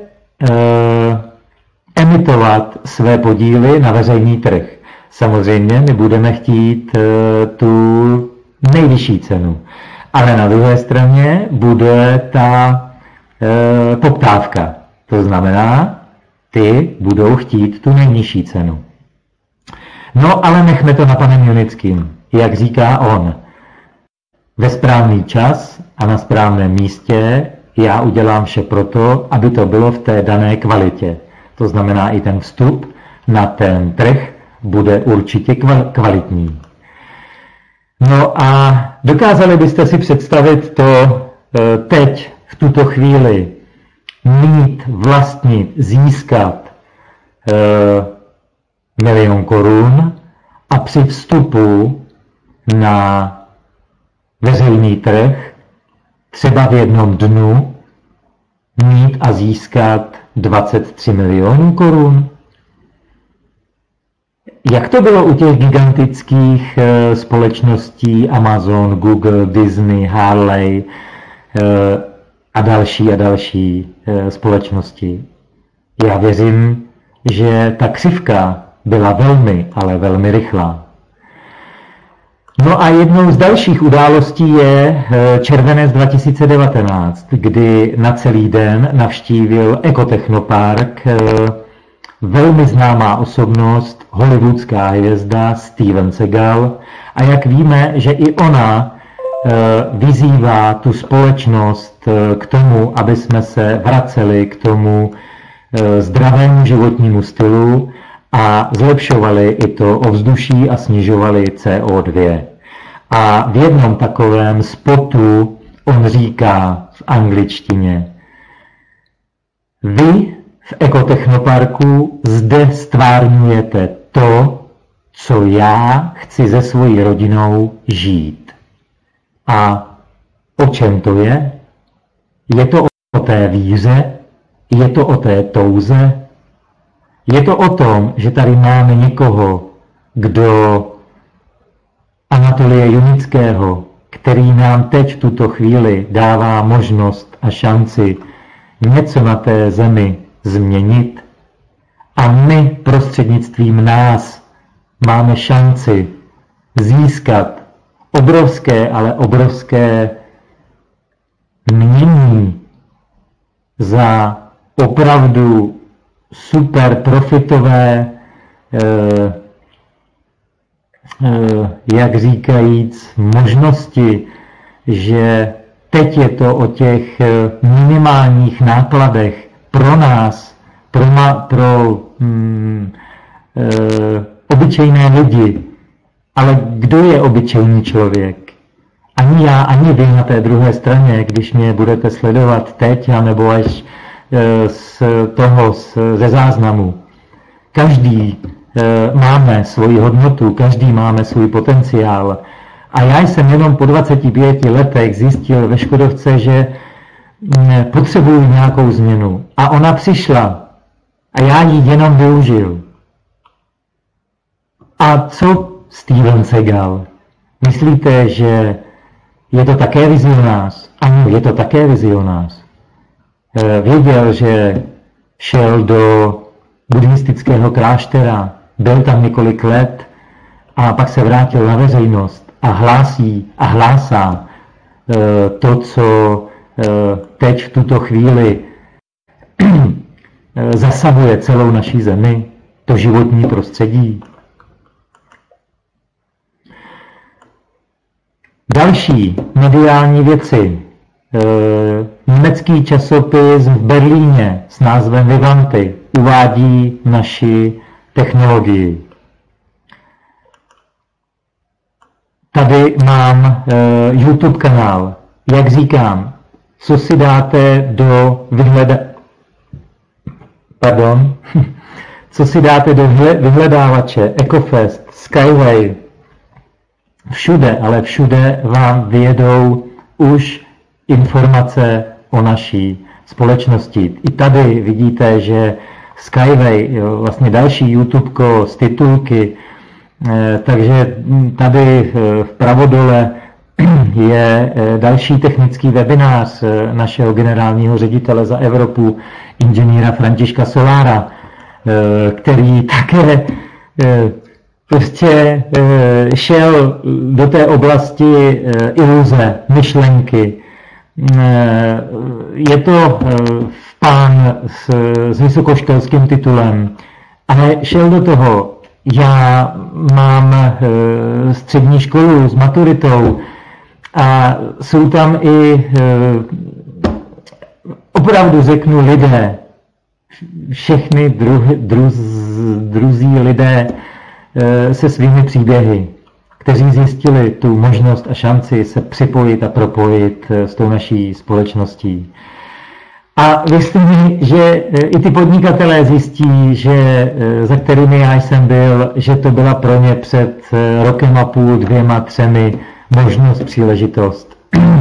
emitovat své podíly na veřejný trh. Samozřejmě my budeme chtít tu nejvyšší cenu, ale na druhé straně bude ta poptávka. To znamená, ty budou chtít tu nejnižší cenu. No ale nechme to na panem Junickým. Jak říká on, ve správný čas a na správném místě já udělám vše proto, aby to bylo v té dané kvalitě. To znamená, i ten vstup na ten trh bude určitě kvalitní. No a dokázali byste si představit to teď, v tuto chvíli, mít, vlastnit, získat 1 000 000 korun a při vstupu na veřejný trh třeba v jednom dnu mít a získat 23 milionů korun? Jak to bylo u těch gigantických společností Amazon, Google, Disney, Harley a další společnosti? Já věřím, že ta křivka byla velmi, ale velmi rychlá. No a jednou z dalších událostí je červenec 2019, kdy na celý den navštívil Ekotechnopark velmi známá osobnost, hollywoodská hvězda Steven Seagal. A jak víme, že i ona vyzývá tu společnost k tomu, aby jsme se vraceli k tomu zdravému životnímu stylu a zlepšovali i to ovzduší a snižovali CO2. A v jednom takovém spotu on říká v angličtině: vy v Ekotechnoparku zde stvárňujete to, co já chci se svojí rodinou žít. A o čem to je? Je to o té víře? Je to o té touze? Je to o tom, že tady máme někoho, kdo Anatolie Junického, který nám teď v tuto chvíli dává možnost a šanci něco na té zemi změnit, a my prostřednictvím nás máme šanci získat obrovské, ale obrovské mění za opravdu super profitové, jak říkajíc, možnosti, že teď je to o těch minimálních nákladech pro nás, pro obyčejné lidi. Ale kdo je obyčejný člověk? Ani já, ani vy na té druhé straně, když mě budete sledovat teď, anebo až ze záznamu. Každý máme svoji hodnotu, každý máme svůj potenciál. A já jsem jenom po 25 letech zjistil ve Škodovce, že potřebuji nějakou změnu. A ona přišla. A já ji jenom využil. A co Steven Seagal? Myslíte, že je to také vizionář? Ano, je to také vizionář. Věděl, že šel do buddhistického kláštera, byl tam několik let a pak se vrátil na veřejnost a hlásá to, co teď v tuto chvíli zasahuje celou naší zemi, to životní prostředí. Další mediální věci. Německý časopis v Berlíně s názvem Vivanty uvádí naši technologii. Tady mám YouTube kanál. Jak říkám, co si dáte do vyhledávače Ecofest, Skyway, všude, ale všude vám vyjedou už informace o naší společnosti. I tady vidíte, že Skyway, vlastně další YouTubeko z titulky, takže tady vpravo dole je další technický webinář našeho generálního ředitele za Evropu, inženýra Františka Solára, který také prostě šel do té oblasti iluze, myšlenky. Je to pán s vysokoškolským titulem, ale šel do toho. Já mám střední školu s maturitou a jsou tam i opravdu řeknu lidé, všechny druzí lidé se svými příběhy, kteří zjistili tu možnost a šanci se připojit a propojit s tou naší společností. A věřte mi, že i ty podnikatelé zjistí, že za kterými já jsem byl, že to byla pro ně před rokem a půl, 2, 3 možnost, příležitost.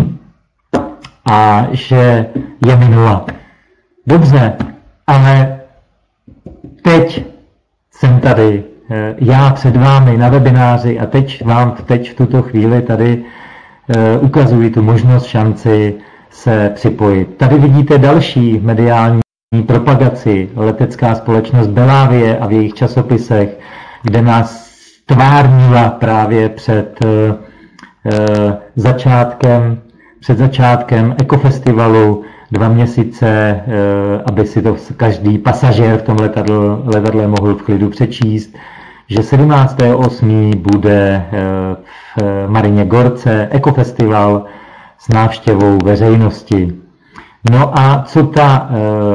A že je minula. Dobře, ale teď jsem tady, já před vámi na webináři a teď vám v tuto chvíli tady ukazuji tu možnost, šanci se připojit. Tady vidíte další mediální propagaci, letecká společnost Belavia a v jejich časopisech, kde nás tvárnila právě před začátkem Ekofestivalu 2 měsíce, aby si to každý pasažér v tom letadle mohl v klidu přečíst, že 17.8. bude v Marině Gorce Ekofestival s návštěvou veřejnosti. No a co ta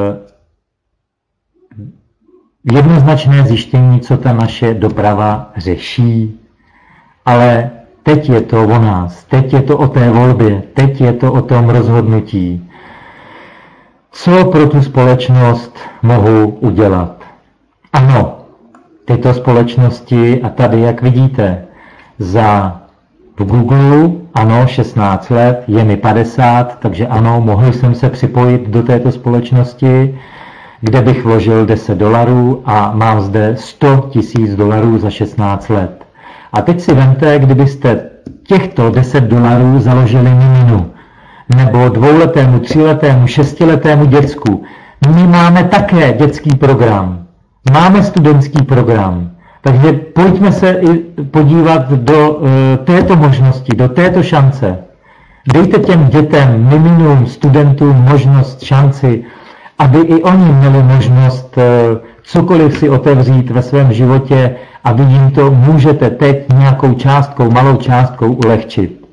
jednoznačné zjištění, co ta naše doprava řeší, ale teď je to o nás, teď je to o té volbě, teď je to o tom rozhodnutí. Co pro tu společnost mohu udělat? Ano, tyto společnosti, a tady, jak vidíte, v Google, ano, 16 let, je mi 50, takže ano, mohl jsem se připojit do této společnosti, kde bych vložil $10 a mám zde $100,000 za 16 let. A teď si vemte, kdybyste těchto $10 založili miminu, nebo 2letému, 3letému, 6letému děcku. My máme také dětský program, máme studentský program, takže pojďme se i podívat do této možnosti, do této šance. Dejte těm dětem, miminům, studentům možnost, šanci, aby i oni měli možnost cokoliv si otevřít ve svém životě a vy jim to můžete teď nějakou částkou, malou částkou ulehčit.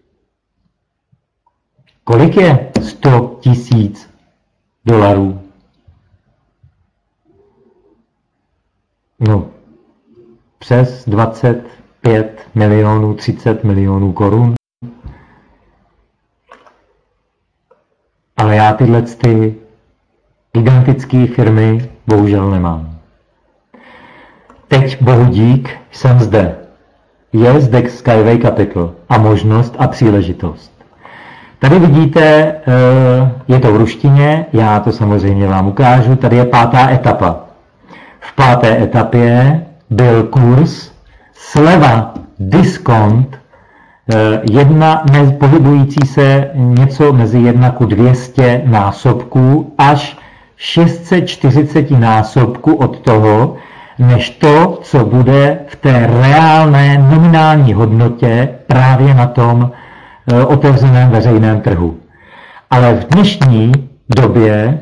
Kolik je $100,000? No, přes 25 milionů, 30 milionů korun. Ale já tyhle gigantické firmy bohužel nemám. Teď bohu dík jsem zde. Je zde Skyway Capital a možnost a příležitost. Tady vidíte, je to v ruštině, já to samozřejmě vám ukážu, tady je 5. etapa. V 5. etapě byl kurz sleva, diskont, pohybující se něco mezi 1:200 násobků až 640 násobků od toho, než to, co bude v té reálné nominální hodnotě právě na tom otevřeném veřejném trhu. Ale v dnešní době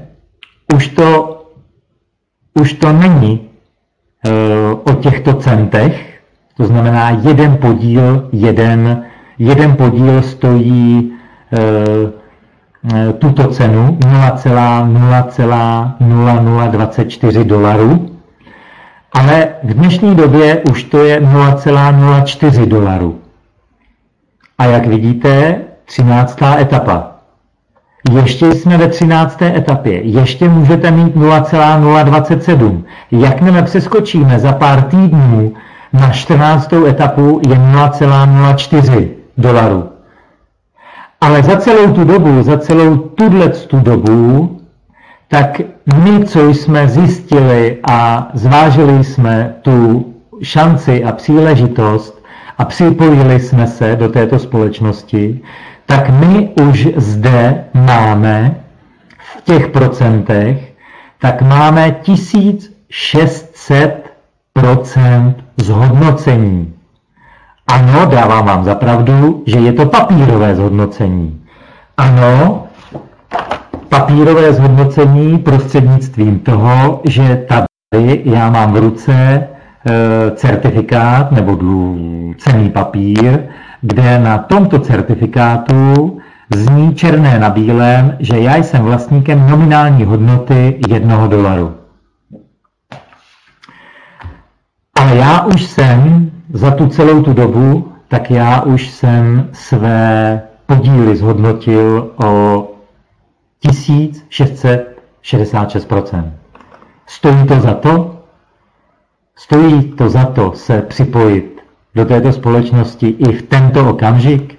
už to není o těchto centech, to znamená jeden podíl, jeden podíl stojí tuto cenu 0,0024 dolarů, ale v dnešní době už to je 0,04 dolarů. A jak vidíte, 13. etapa. Ještě jsme ve 13. etapě. Ještě můžete mít 0,027. Jakmile přeskočíme za pár týdnů na 14. etapu, je 0,04 dolarů. Ale za celou tu dobu, za celou tu dobu, tak my, co jsme zjistili a zvážili jsme tu šanci a příležitost a připojili jsme se do této společnosti, tak my už zde máme v těch procentech, tak máme 1600% zhodnocení. Ano, dávám vám za pravdu, že je to papírové zhodnocení. Ano, papírové zhodnocení prostřednictvím toho, že tady já mám v ruce certifikát nebo cenný papír, kde na tomto certifikátu zní černé na bílém, že já jsem vlastníkem nominální hodnoty $1. Ale já už jsem za tu celou tu dobu, tak já už jsem své podíly zhodnotil o 1666%. Stojí to za to? Stojí to za to se připojit do této společnosti i v tento okamžik?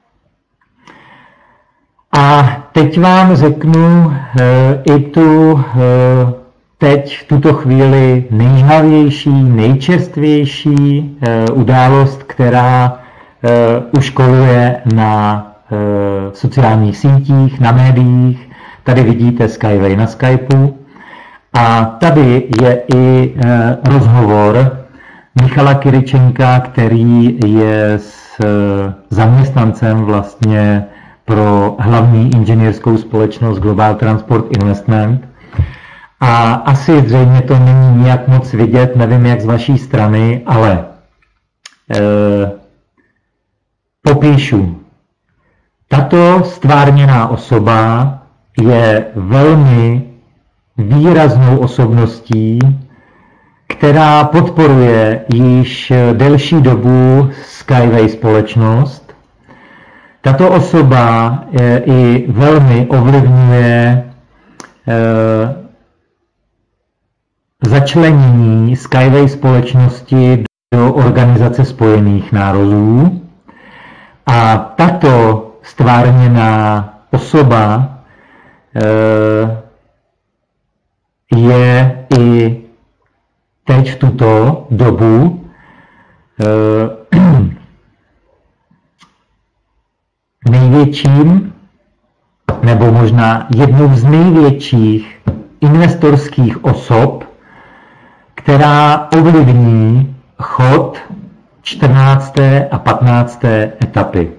A teď vám řeknu i tu teď v tuto chvíli nejžhavější, nejčerstvější událost, která už koluje na sociálních sítích, na médiích. Tady vidíte Skyway na Skypeu. A tady je i rozhovor Michala Kyryčenka, který je s zaměstnancem vlastně pro hlavní inženýrskou společnost Global Transport Investment. A asi zřejmě to není nijak moc vidět, nevím jak z vaší strany, ale popíšu. Tato stvárněná osoba je velmi výraznou osobností, která podporuje již delší dobu Skyway společnost. Tato osoba i velmi ovlivňuje začlenění Skyway společnosti do Organizace spojených národů. A tato stvárněná osoba je i teď v tuto dobu největším, nebo možná jednou z největších investorských osob, která ovlivní chod 14. a 15. etapy.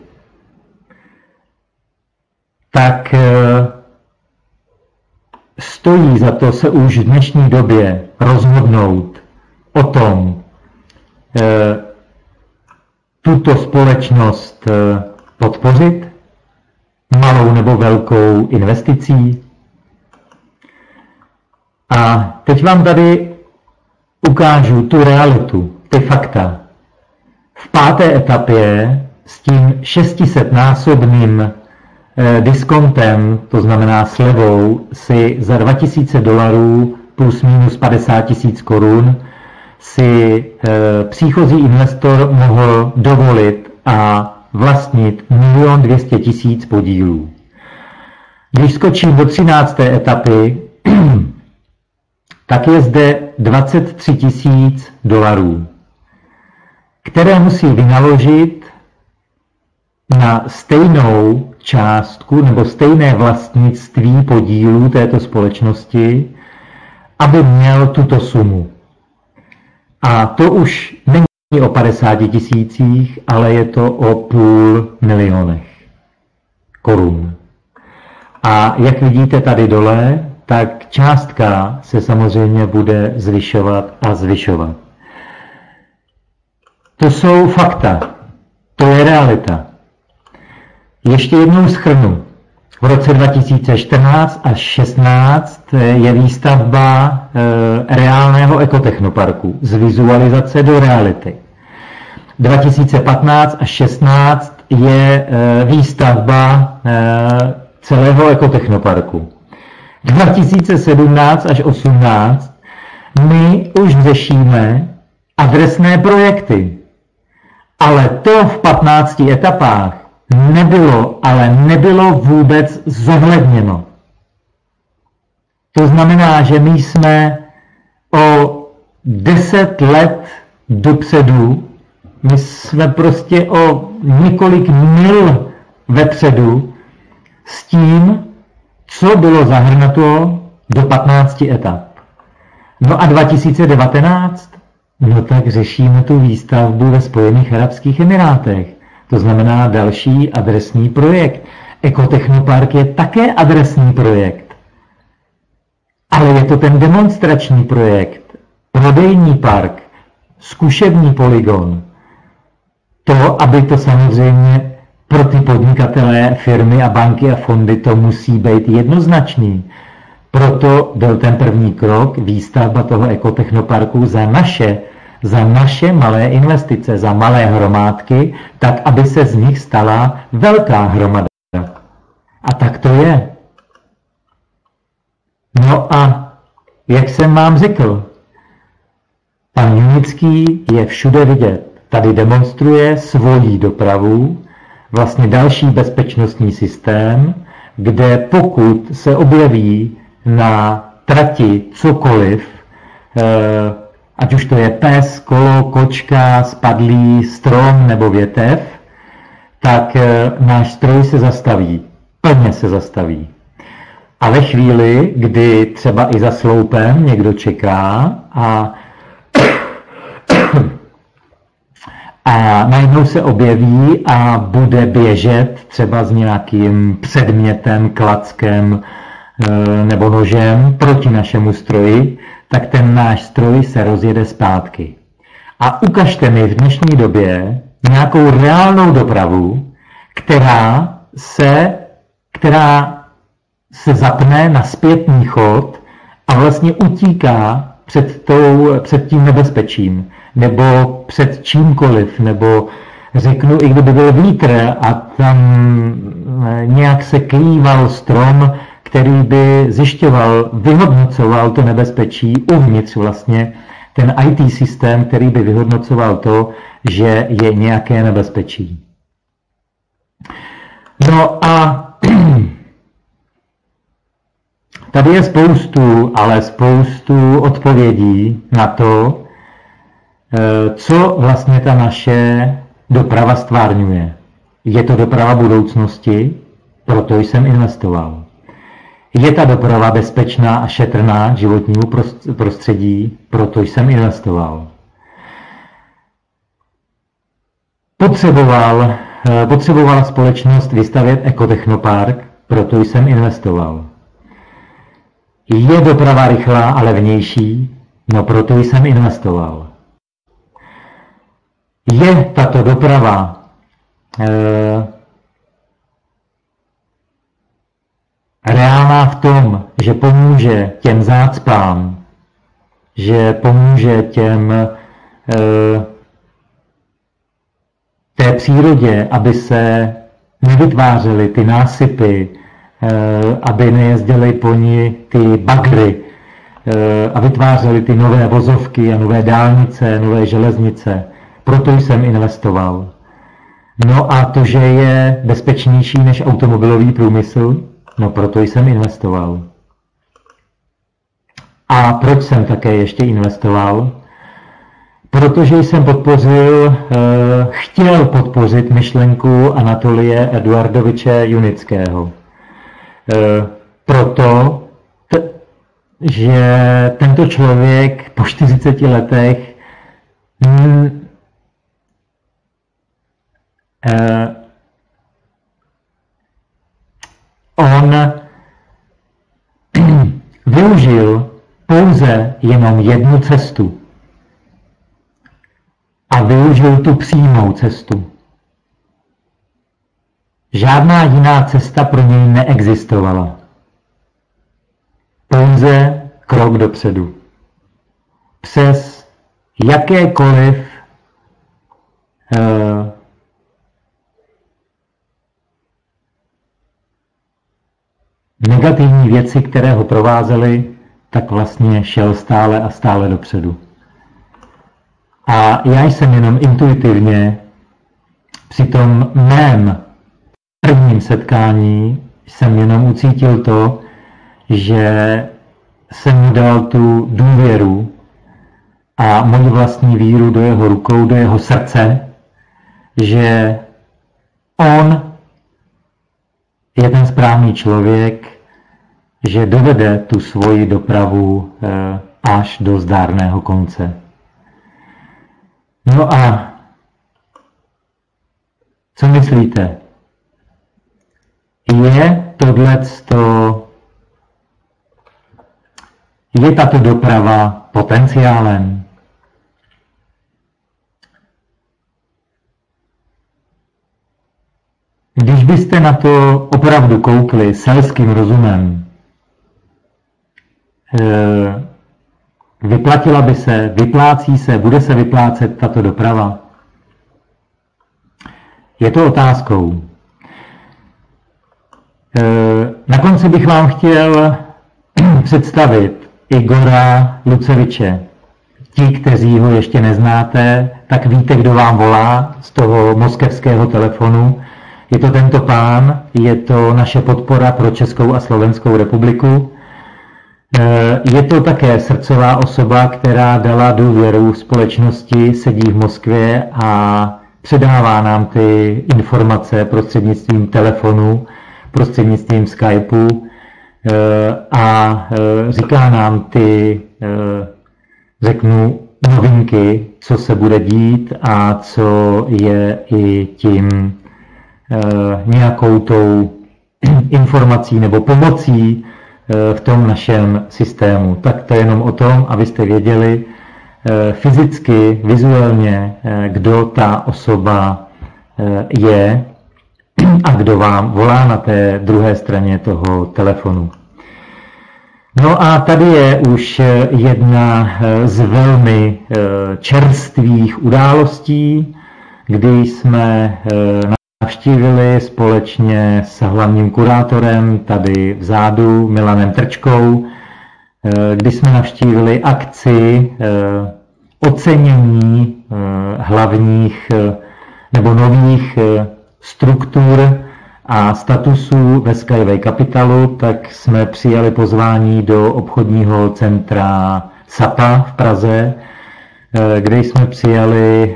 Tak stojí za to se už v dnešní době rozhodnout o tom, tuto společnost podpořit malou nebo velkou investicí. A teď vám tady ukážu tu realitu, ty fakta. V 5. etapě s tím 600násobným diskontem, to znamená slevou, si za $2000 plus minus 50 000 korun si příchozí investor mohl dovolit a vlastnit 1 200 000 podílů. Když skočím do 13. etapy, tak je zde $23 000, které musí vynaložit na stejnou částku nebo stejné vlastnictví podílů této společnosti, aby měl tuto sumu. A to už není o 50 000, ale je to o $500 000 korun. A jak vidíte tady dole, tak částka se samozřejmě bude zvyšovat a zvyšovat. To jsou fakta, to je realita. Ještě jednou shrnu. V roce 2014 až 16 je výstavba reálného ekotechnoparku z vizualizace do reality. 2015 až 16 je výstavba celého ekotechnoparku. 2017 až 18 my už řešíme adresné projekty. Ale to v 15 etapách nebylo vůbec zohledněno. To znamená, že my jsme o 10 let dopředu, my jsme prostě o několik mil vepředu s tím, co bylo zahrnuto do 15 etap. No a 2019? No tak řešíme tu výstavbu ve Spojených arabských emirátech. To znamená další adresní projekt. Ekotechnopark je také adresní projekt. Ale je to ten demonstrační projekt, prodejní park, zkušební polygon. To, aby to samozřejmě pro ty podnikatelé, firmy a banky a fondy to musí být jednoznačný. Proto byl ten první krok výstavba toho ekotechnoparku za naše malé investice, za malé hromádky, tak, aby se z nich stala velká hromada. A tak to je. No a jak jsem vám řekl, pan Junický je všude vidět. Tady demonstruje svoji dopravu, vlastně další bezpečnostní systém, kde pokud se objeví na trati cokoliv, ať už to je pes, kolo, kočka, spadlý strom nebo větev, tak náš stroj se zastaví, plně se zastaví. A ve chvíli, kdy třeba i za sloupem někdo čeká a najednou se objeví a bude běžet třeba s nějakým předmětem, klackem nebo nožem proti našemu stroji, tak ten náš stroj se rozjede zpátky. A ukažte mi v dnešní době nějakou reálnou dopravu, která se zapne na zpětný chod a vlastně utíká před tím nebezpečím, nebo před čímkoliv, nebo řeknu, i kdyby byl vítr a tam nějak se klíval strom, který by zjišťoval, vyhodnocoval to nebezpečí uvnitř vlastně, ten IT systém, který by vyhodnocoval to, že je nějaké nebezpečí. No a tady je spoustu odpovědí na to, co vlastně ta naše doprava stvárňuje. Je to doprava budoucnosti, proto jsem investoval. Je ta doprava bezpečná a šetrná k životnímu prostředí, proto jsem investoval. Potřebovala společnost vystavět ekotechnopark, proto jsem investoval. Je doprava rychlá a levnější, no proto jsem investoval. Je tato doprava reálná v tom, že pomůže těm zácpám, že pomůže té přírodě, aby se nevytvářely ty násypy, aby nejezdily po ní ty bagry a vytvářely ty nové vozovky a nové dálnice, nové železnice. Proto jsem investoval. No a to, že je bezpečnější než automobilový průmysl, no proto jsem investoval. A proč jsem také ještě investoval? Protože jsem chtěl podpořit myšlenku Anatolie Eduardoviče Junického. Proto, že tento člověk po 40 letech on využil pouze jenom jednu cestu a využil tu přímou cestu. Žádná jiná cesta pro něj neexistovala. Pouze krok dopředu. Přes jakékoliv negativní věci, které ho provázely, tak vlastně šel stále a stále dopředu. A já jsem jenom intuitivně při tom mém prvním setkání jsem jenom ucítil to, že jsem mu dal tu důvěru a moji vlastní víru do jeho rukou, do jeho srdce, že on je ten správný člověk, že dovede tu svoji dopravu až do zdárného konce. No a co myslíte? Je tato doprava potenciálem? Když byste na to opravdu koukli selským rozumem, vyplatila by se, vyplácí se, bude se vyplácet tato doprava? Je to otázkou. Na konci bych vám chtěl představit Igora Luceviče. Ti, kteří ho ještě neznáte, tak víte, kdo vám volá z toho moskevského telefonu. Je to tento pán, je to naše podpora pro Českou a Slovenskou republiku. Je to také srdcová osoba, která dala důvěru společnosti, sedí v Moskvě a předává nám ty informace prostřednictvím telefonu, prostřednictvím Skypeu a říká nám ty, řeknu, novinky, co se bude dít a co je i tím nějakou tou informací nebo pomocí v tom našem systému. Tak to je jenom o tom, abyste věděli fyzicky, vizuálně, kdo ta osoba je a kdo vám volá na té druhé straně toho telefonu. No a tady je už jedna z velmi čerstvých událostí, kdy jsme navštívili společně s hlavním kurátorem tady vzadu, Milanem Trčkou, kdy jsme navštívili akci ocenění hlavních nebo nových struktur a statusů ve Skyway Capitalu, tak jsme přijali pozvání do obchodního centra SAPA v Praze, kde jsme přijali,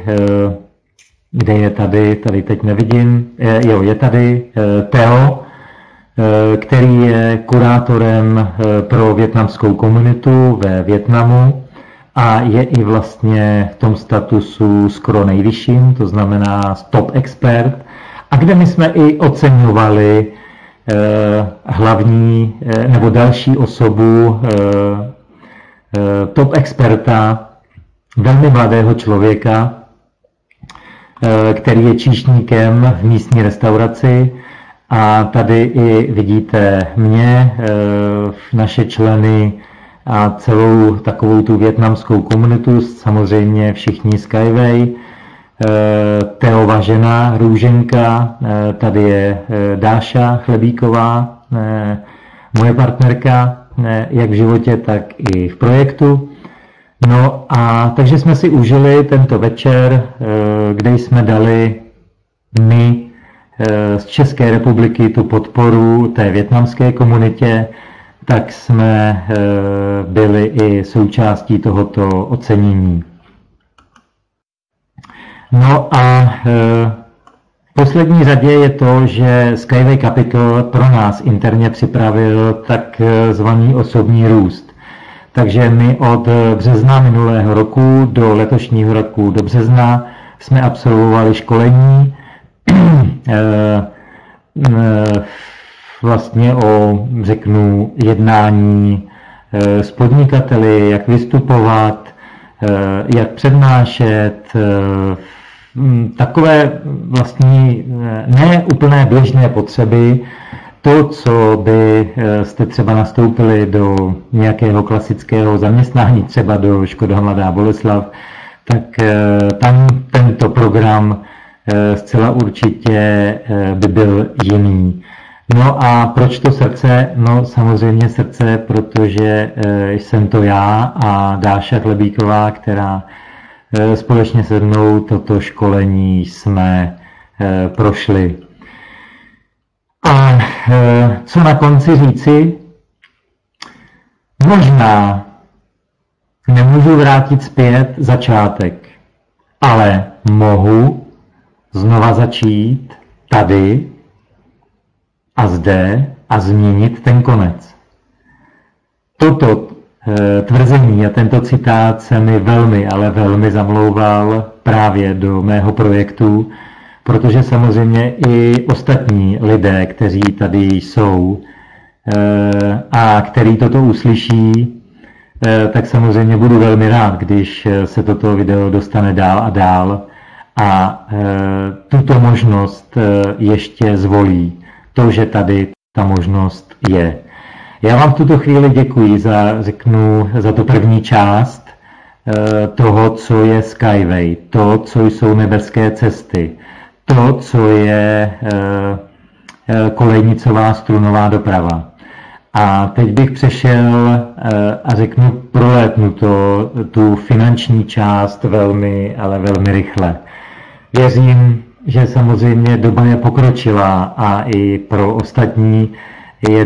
kde je tady teď nevidím, je tady Theo, který je kurátorem pro vietnamskou komunitu ve Vietnamu a je i vlastně v tom statusu skoro nejvyšším, to znamená top expert, a kde my jsme i oceňovali hlavní nebo další osobu top experta, velmi mladého člověka, který je číšníkem v místní restauraci. A tady i vidíte mě, naše členy a celou takovou tu vietnamskou komunitu, samozřejmě všichni Skyway, Teova žena Růženka, tady je Dáša Chlebíková, moje partnerka, jak v životě, tak i v projektu. No a takže jsme si užili tento večer, kde jsme dali my z České republiky tu podporu té vietnamské komunitě, tak jsme byli i součástí tohoto ocenění. No a v poslední řadě je to, že Skyway Capital pro nás interně připravil takzvaný osobní růst. Takže my od března minulého roku do letošního roku do března jsme absolvovali školení vlastně o, řeknu, jednání s podnikateli, jak vystupovat, jak přednášet, takové vlastní ne úplné běžné potřeby, to, co by jste třeba nastoupili do nějakého klasického zaměstnání, třeba do Škoda Mladá Boleslav, tak tam tento program zcela určitě by byl jiný. No a proč to srdce? No samozřejmě srdce, protože jsem to já a Dáša Chlebíková, která společně se mnou toto školení jsme prošli. A co na konci říci? Možná nemůžu vrátit zpět začátek, ale mohu znova začít tady a zde a změnit ten konec. Toto tvrzení a tento citát se mi velmi, ale velmi zamlouval právě do mého projektu, protože samozřejmě i ostatní lidé, kteří tady jsou a který toto uslyší, tak samozřejmě budu velmi rád, když se toto video dostane dál a dál a tuto možnost ještě zvolí. To, že tady ta možnost je. Já vám v tuto chvíli děkuji za tu první část toho, co je Skyway, to, co jsou nebeské cesty, to, co je kolejnicová strunová doprava. A teď bych přešel a prolétnu tu finanční část velmi, ale velmi rychle. Věřím, že samozřejmě doba je pokročilá a i pro ostatní je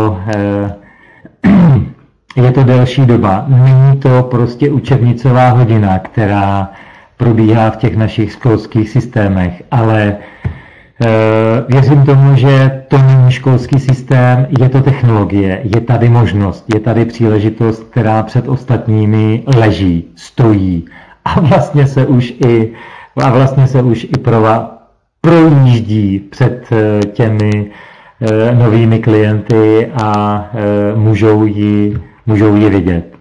to delší doba. Není to prostě učebnicová hodina, která probíhá v těch našich školských systémech, ale věřím tomu, že to není školský systém, je to technologie, je tady možnost, je tady příležitost, která před ostatními leží, stojí a vlastně se už i projíždí před těmi novými klienty a můžou ji vidět.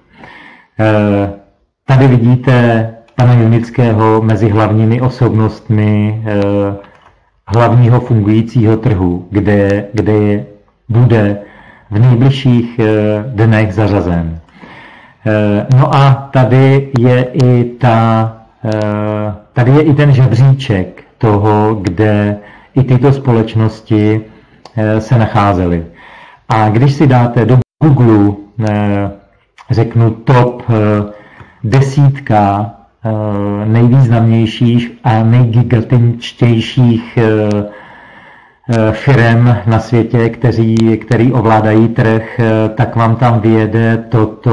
Tady vidíte pana Junického mezi hlavními osobnostmi hlavního fungujícího trhu, kde bude v nejbližších dnech zařazen. No a tady je i ten žebříček toho, kde i tyto společnosti se nacházely. A když si dáte do Google, řeknu top 10 nejvýznamnějších a nejgigantičtějších firem na světě, který ovládají trh, tak vám tam vyjede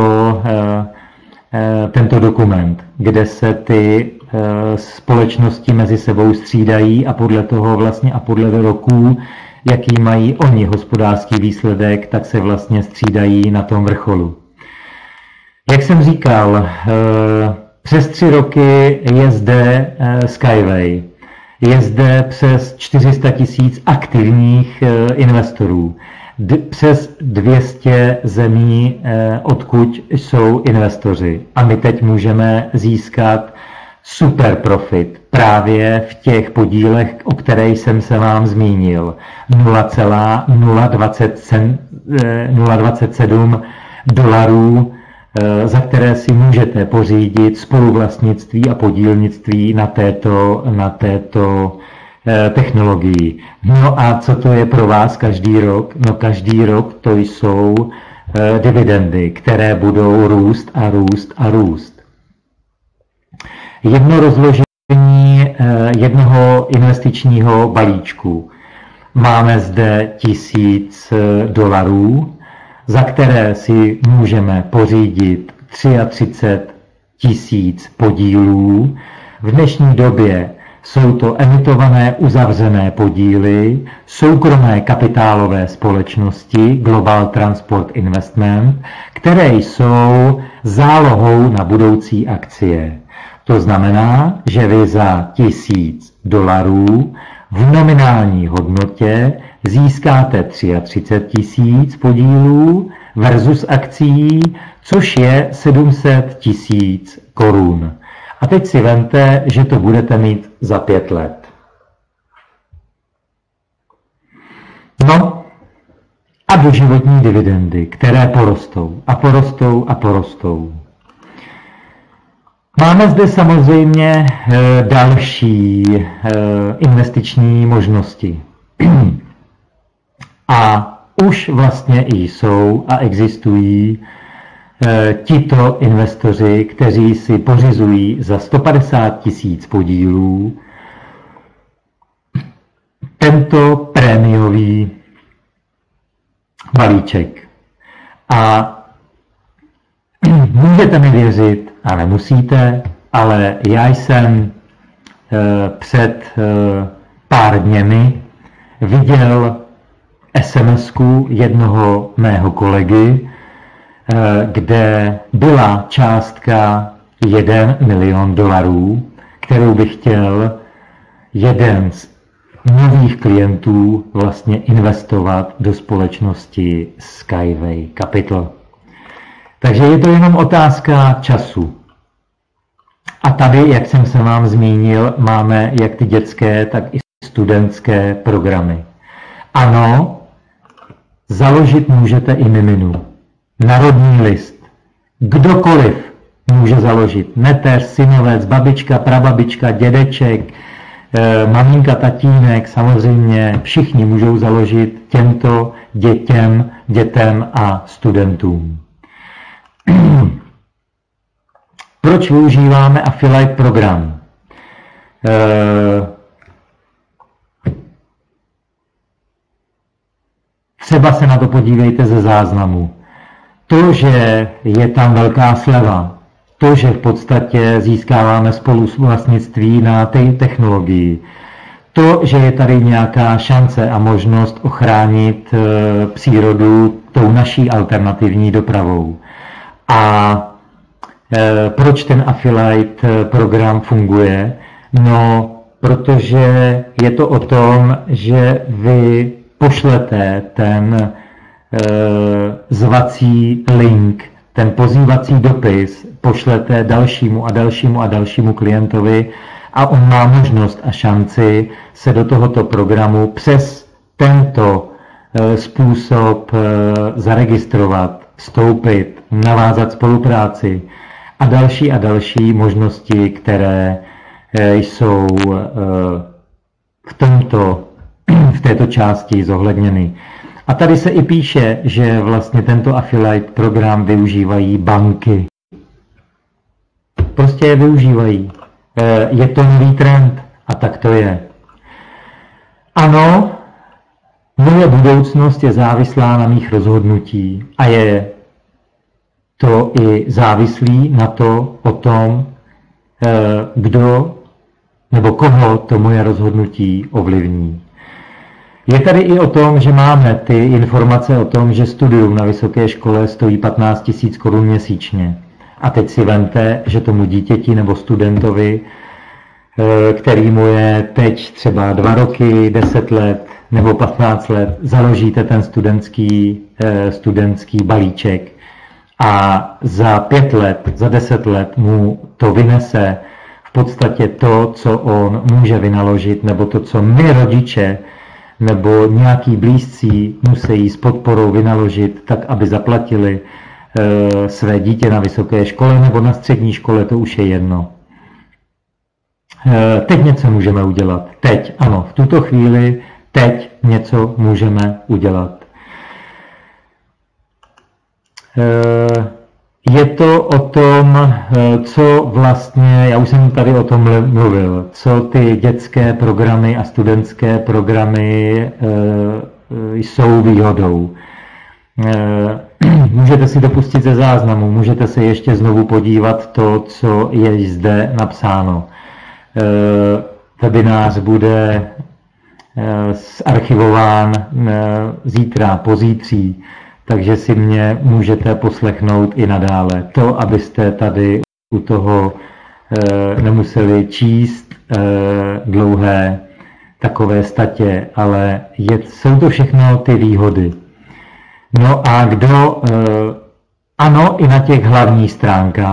tento dokument, kde se ty společnosti mezi sebou střídají a podle toho vlastně a podle roků, jaký mají oni hospodářský výsledek, tak se vlastně střídají na tom vrcholu. Jak jsem říkal, přes 3 roky je zde Skyway. Je zde přes 400 000 aktivních investorů. Přes 200 zemí, odkud jsou investoři. A my teď můžeme získat super profit právě v těch podílech, o kterých jsem se vám zmínil. 0,027 dolarů, za které si můžete pořídit spoluvlastnictví a podílnictví na této technologii. No a co to je pro vás každý rok? No každý rok to jsou dividendy, které budou růst a růst a růst. Jedno rozložení jednoho investičního balíčku. Máme zde $1000, za které si můžeme pořídit 33 000 podílů. V dnešní době jsou to emitované uzavřené podíly soukromé kapitálové společnosti Global Transport Investment, které jsou zálohou na budoucí akcie. To znamená, že vy za $1000 v nominální hodnotě získáte 33 000 podílů versus akcí, což je 700 000 korun. A teď si vemte, že to budete mít za 5 let. No a doživotní dividendy, které porostou a porostou a porostou. Máme zde samozřejmě další investiční možnosti. A už vlastně i jsou a existují tito investoři, kteří si pořizují za 150 000 podílů tento prémiový balíček. A můžete mi věřit a nemusíte, ale já jsem před pár dněmi viděl SMS-ku jednoho mého kolegy, kde byla částka $1 milion, kterou by chtěl jeden z nových klientů vlastně investovat do společnosti Skyway Capital. Takže je to jenom otázka času. A tady, jak jsem se vám zmínil, máme jak ty dětské, tak i studentské programy. Ano, založit můžete i miminu. Narodný list. Kdokoliv může založit. Neteř, synovec, babička, prababička, dědeček, maminka, tatínek, samozřejmě všichni můžou založit těmto dětem a studentům. Proč využíváme affiliate program? Třeba se na to podívejte ze záznamu. To, že je tam velká sleva, to, že v podstatě získáváme spoluvlastnictví na té technologii, to, že je tady nějaká šance a možnost ochránit přírodu tou naší alternativní dopravou. A proč ten affiliate program funguje? No, protože je to o tom, že vy pošlete ten zvací link, ten pozývací dopis, pošlete dalšímu a dalšímu a dalšímu klientovi a on má možnost a šanci se do tohoto programu přes tento způsob zaregistrovat, vstoupit, navázat spolupráci a další možnosti, které jsou v této části zohledněny. A tady se i píše, že vlastně tento affiliate program využívají banky. Prostě je využívají. Je to nový trend a tak to je. Ano, moje budoucnost je závislá na mých rozhodnutí a je to i závislý na o tom, kdo nebo koho to moje rozhodnutí ovlivní. Je tady i o tom, že máme ty informace o tom, že studium na vysoké škole stojí 15 000 korun měsíčně. A teď si vemte, že tomu dítěti nebo studentovi, který mu je teď třeba 2 roky, 10 let nebo 15 let, založíte ten studentský balíček a za 5 let, za 10 let mu to vynese v podstatě to, co on může vynaložit, nebo to, co my rodiče nebo nějaký blízcí musí s podporou vynaložit, tak aby zaplatili své dítě na vysoké škole nebo na střední škole, to už je jedno. Teď něco můžeme udělat. Teď, ano, v tuto chvíli, teď něco můžeme udělat. Je to o tom, co vlastně, já už jsem tady o tom mluvil, co ty dětské programy a studentské programy jsou výhodou. Můžete si dopustit ze záznamu, můžete se ještě znovu podívat to, co je zde napsáno. Webinář bude zarchivován zítra, pozítří, takže si mě můžete poslechnout i nadále. To, abyste tady u toho nemuseli číst dlouhé takové statě, ale jsou to všechno ty výhody. No a ano, i na těch hlavních stránkách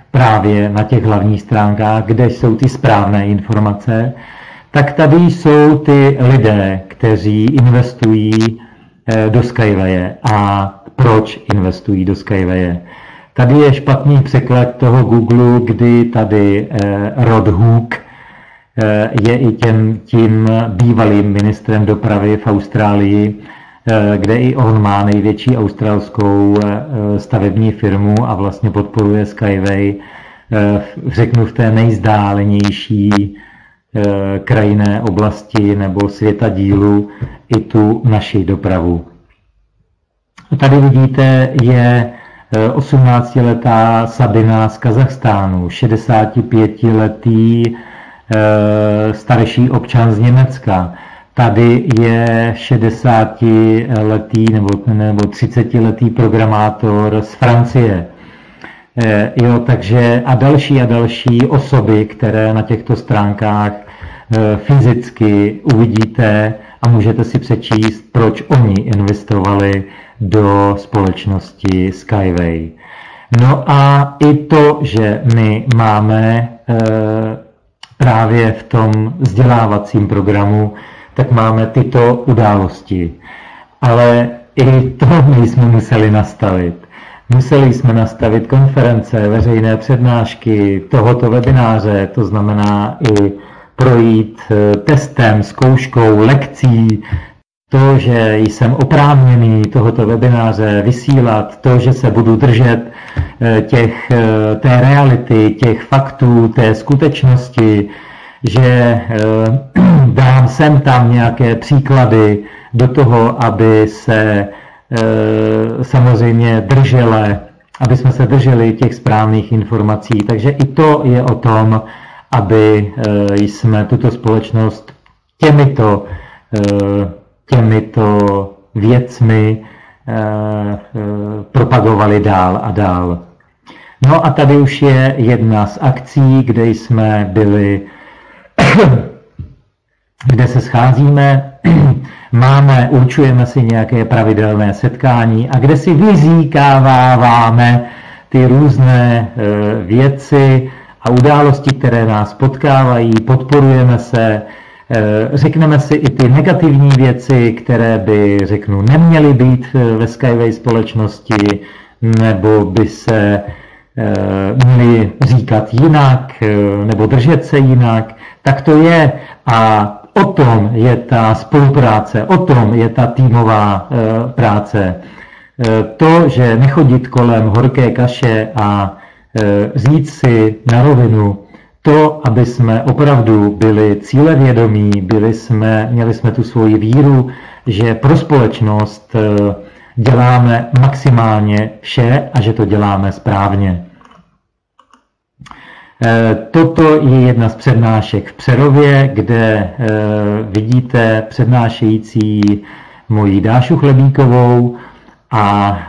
právě na těch hlavních stránkách, kde jsou ty správné informace, tak tady jsou ty lidé, kteří investují do Skywaye. A proč investují do Skywaye? Tady je špatný překlad toho Google, kdy tady Rod Hook je i tím bývalým ministrem dopravy v Austrálii, kde i on má největší australskou stavební firmu a vlastně podporuje Skyway, řeknu v té nejzdálenější krajinné oblasti nebo světa dílu i tu naši dopravu. Tady vidíte, je 18letá Sabina z Kazachstánu, 65letý starší občan z Německa. Tady je 60letý nebo 30letý programátor z Francie. Jo, takže a další osoby, které na těchto stránkách fyzicky uvidíte a můžete si přečíst, proč oni investovali do společnosti Skyway. No a i to, že my máme právě v tom vzdělávacím programu, tak máme tyto události. Ale i to my jsme museli nastavit. Museli jsme nastavit konference, veřejné přednášky tohoto webináře, to znamená i projít testem, zkouškou, lekcí, to, že jsem oprávněný tohoto webináře vysílat, to, že se budu držet té reality, těch faktů, té skutečnosti, že dám sem tam nějaké příklady do toho, aby se samozřejmě aby jsme se drželi těch správných informací. Takže i to je o tom, aby jsme tuto společnost těmito věcmi propagovali dál a dál. No a tady už je jedna z akcí, kde jsme byli, kde se scházíme, určujeme si nějaké pravidelné setkání a kde si vyříkáváme ty různé věci a události, které nás potkávají, podporujeme se, řekneme si i ty negativní věci, které by, neměly být ve Skyway společnosti, nebo by se měly říkat jinak, nebo držet se jinak, tak to je. A o tom je ta spolupráce, o tom je ta týmová práce. To, že nechodit kolem horké kaše a říct si na rovinu, to, aby jsme opravdu byli cílevědomí, měli jsme tu svoji víru, že pro společnost děláme maximálně vše a že to děláme správně. Toto je jedna z přednášek v Přerově, kde vidíte přednášející moji Dášu Chlebíkovou a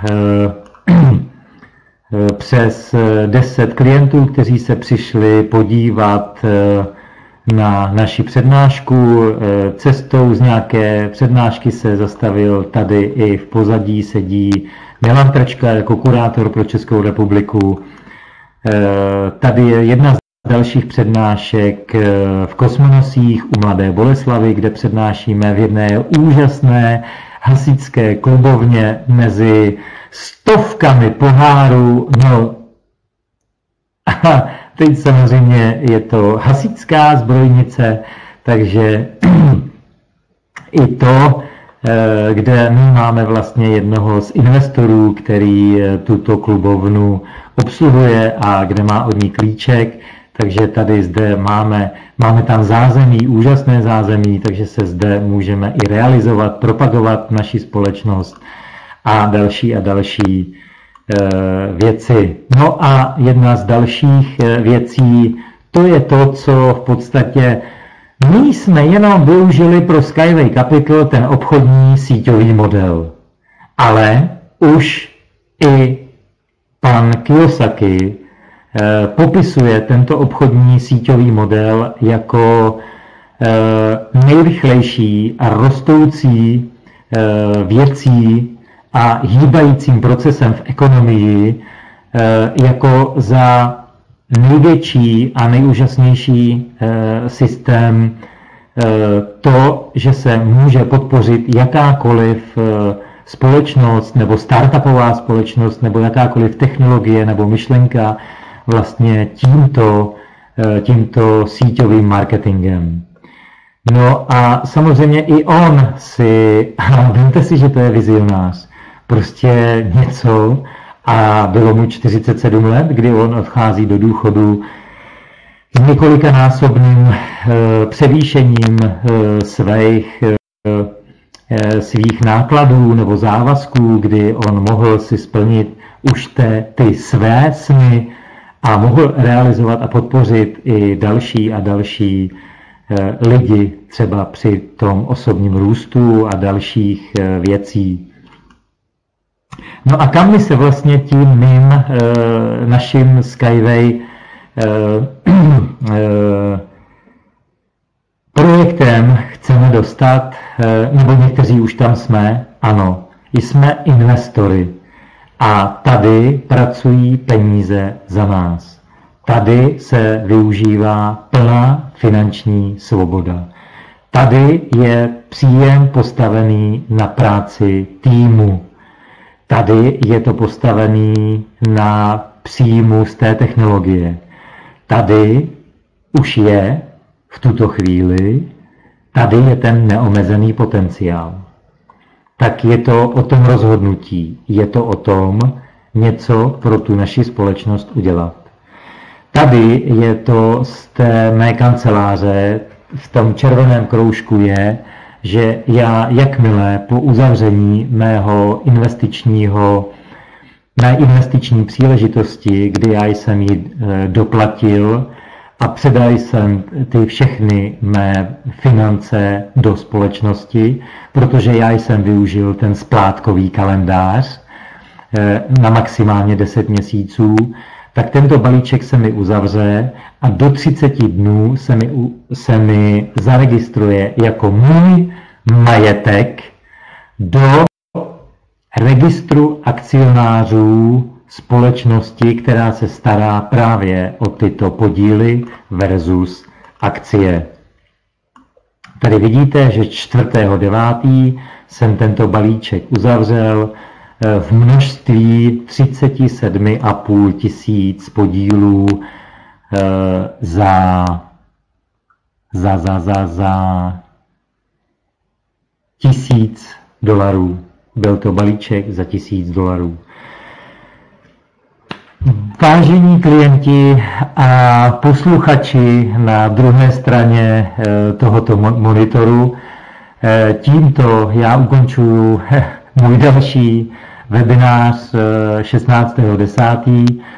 přes 10 klientů, kteří se přišli podívat na naši přednášku. Cestou z nějaké přednášky se zastavil tady i v pozadí sedí Milan Trčka jako kurátor pro Českou republiku. Tady je jedna z dalších přednášek v Kosmonosích u Mladé Boleslavi, kde přednášíme v jedné úžasné hasičské klubovně mezi stovkami pohárů. No a teď samozřejmě je to hasičská zbrojnice, takže i to, kde my máme vlastně jednoho z investorů, který tuto klubovnu obsluhuje a kde má od ní klíček, takže zde máme tam zázemí, úžasné zázemí, takže se zde můžeme i realizovat, propagovat naši společnost a další věci. No a jedna z dalších věcí, to je to, co v podstatě my jsme jenom využili pro Skyway Capital ten obchodní síťový model. Ale už i pan Kiyosaki popisuje tento obchodní síťový model jako nejrychlejší a rostoucí věcí a hýbajícím procesem v ekonomii jako za největší a nejúžasnější systém to, že se může podpořit jakákoliv společnost nebo startupová společnost nebo jakákoliv technologie nebo myšlenka vlastně tímto síťovým marketingem. No a samozřejmě i on vemte si, že to je vizionář, prostě něco, a bylo mu 47 let, kdy on odchází do důchodu s několikanásobným převýšením svých nákladů nebo závazků, kdy on mohl si splnit už ty své sny a mohl realizovat a podpořit i další a další lidi třeba při tom osobním růstu a dalších věcí. No a kam my se vlastně tím naším Skyway projektem chceme dostat, nebo někteří už tam jsme, ano, jsme investory a tady pracují peníze za nás. Tady se využívá plná finanční svoboda. Tady je příjem postavený na práci týmu. Tady je to postavený na příjmu z té technologie. Tady už je v tuto chvíli, tady je ten neomezený potenciál. Tak je to o tom rozhodnutí, je to o tom něco pro tu naši společnost udělat. Tady je to z té mé kanceláře, v tom červeném kroužku je, že já jakmile po uzavření mé investiční příležitosti, kdy já jsem ji doplatil a předal jsem ty všechny mé finance do společnosti, protože já jsem využil ten splátkový kalendář na maximálně 10 měsíců, tak tento balíček se mi uzavře a do 30 dnů se mi zaregistruje jako můj majetek do registru akcionářů společnosti, která se stará právě o tyto podíly versus akcie. Tady vidíte, že 4.9. jsem tento balíček uzavřel v množství 37,5 tisíc podílů za $1,000. Byl to balíček za $1,000. Vážení klienti a posluchači na druhé straně tohoto monitoru, tímto já ukončuju můj další webinář 16.10.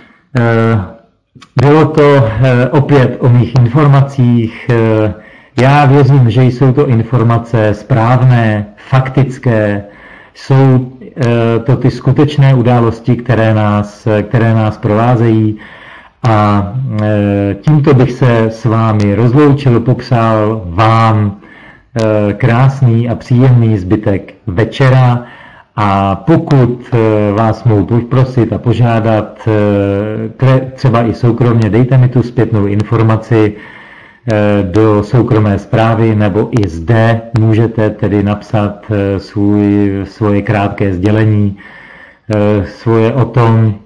Bylo to opět o mých informacích. Já věřím, že jsou to informace správné, faktické, jsou to ty skutečné události, které nás provázejí. A tímto bych se s vámi rozloučil, popřál vám krásný a příjemný zbytek večera. A pokud vás mohu poprosit a požádat, třeba i soukromně, dejte mi tu zpětnou informaci do soukromé zprávy, nebo i zde můžete tedy napsat svoje krátké sdělení, svoje o tom,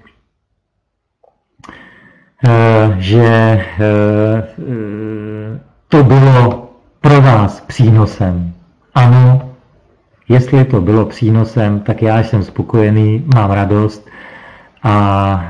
že to bylo pro vás přínosem. Ano, jestli to bylo přínosem, tak já jsem spokojený, mám radost a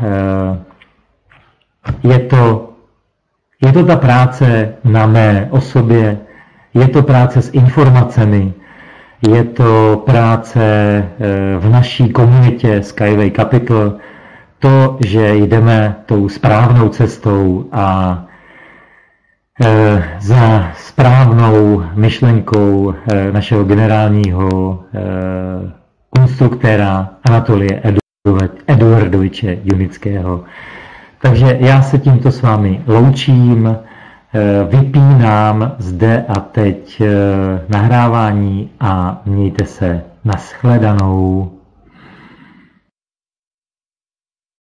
je to ta práce na mé osobě, je to práce s informacemi, je to práce v naší komunitě Skyway Capital, to, že jdeme tou správnou cestou a za správnou myšlenkou našeho generálního konstruktéra Anatolie Eduardoviče Junického. Takže já se tímto s vámi loučím, vypínám zde a teď nahrávání a mějte se. Nashledanou.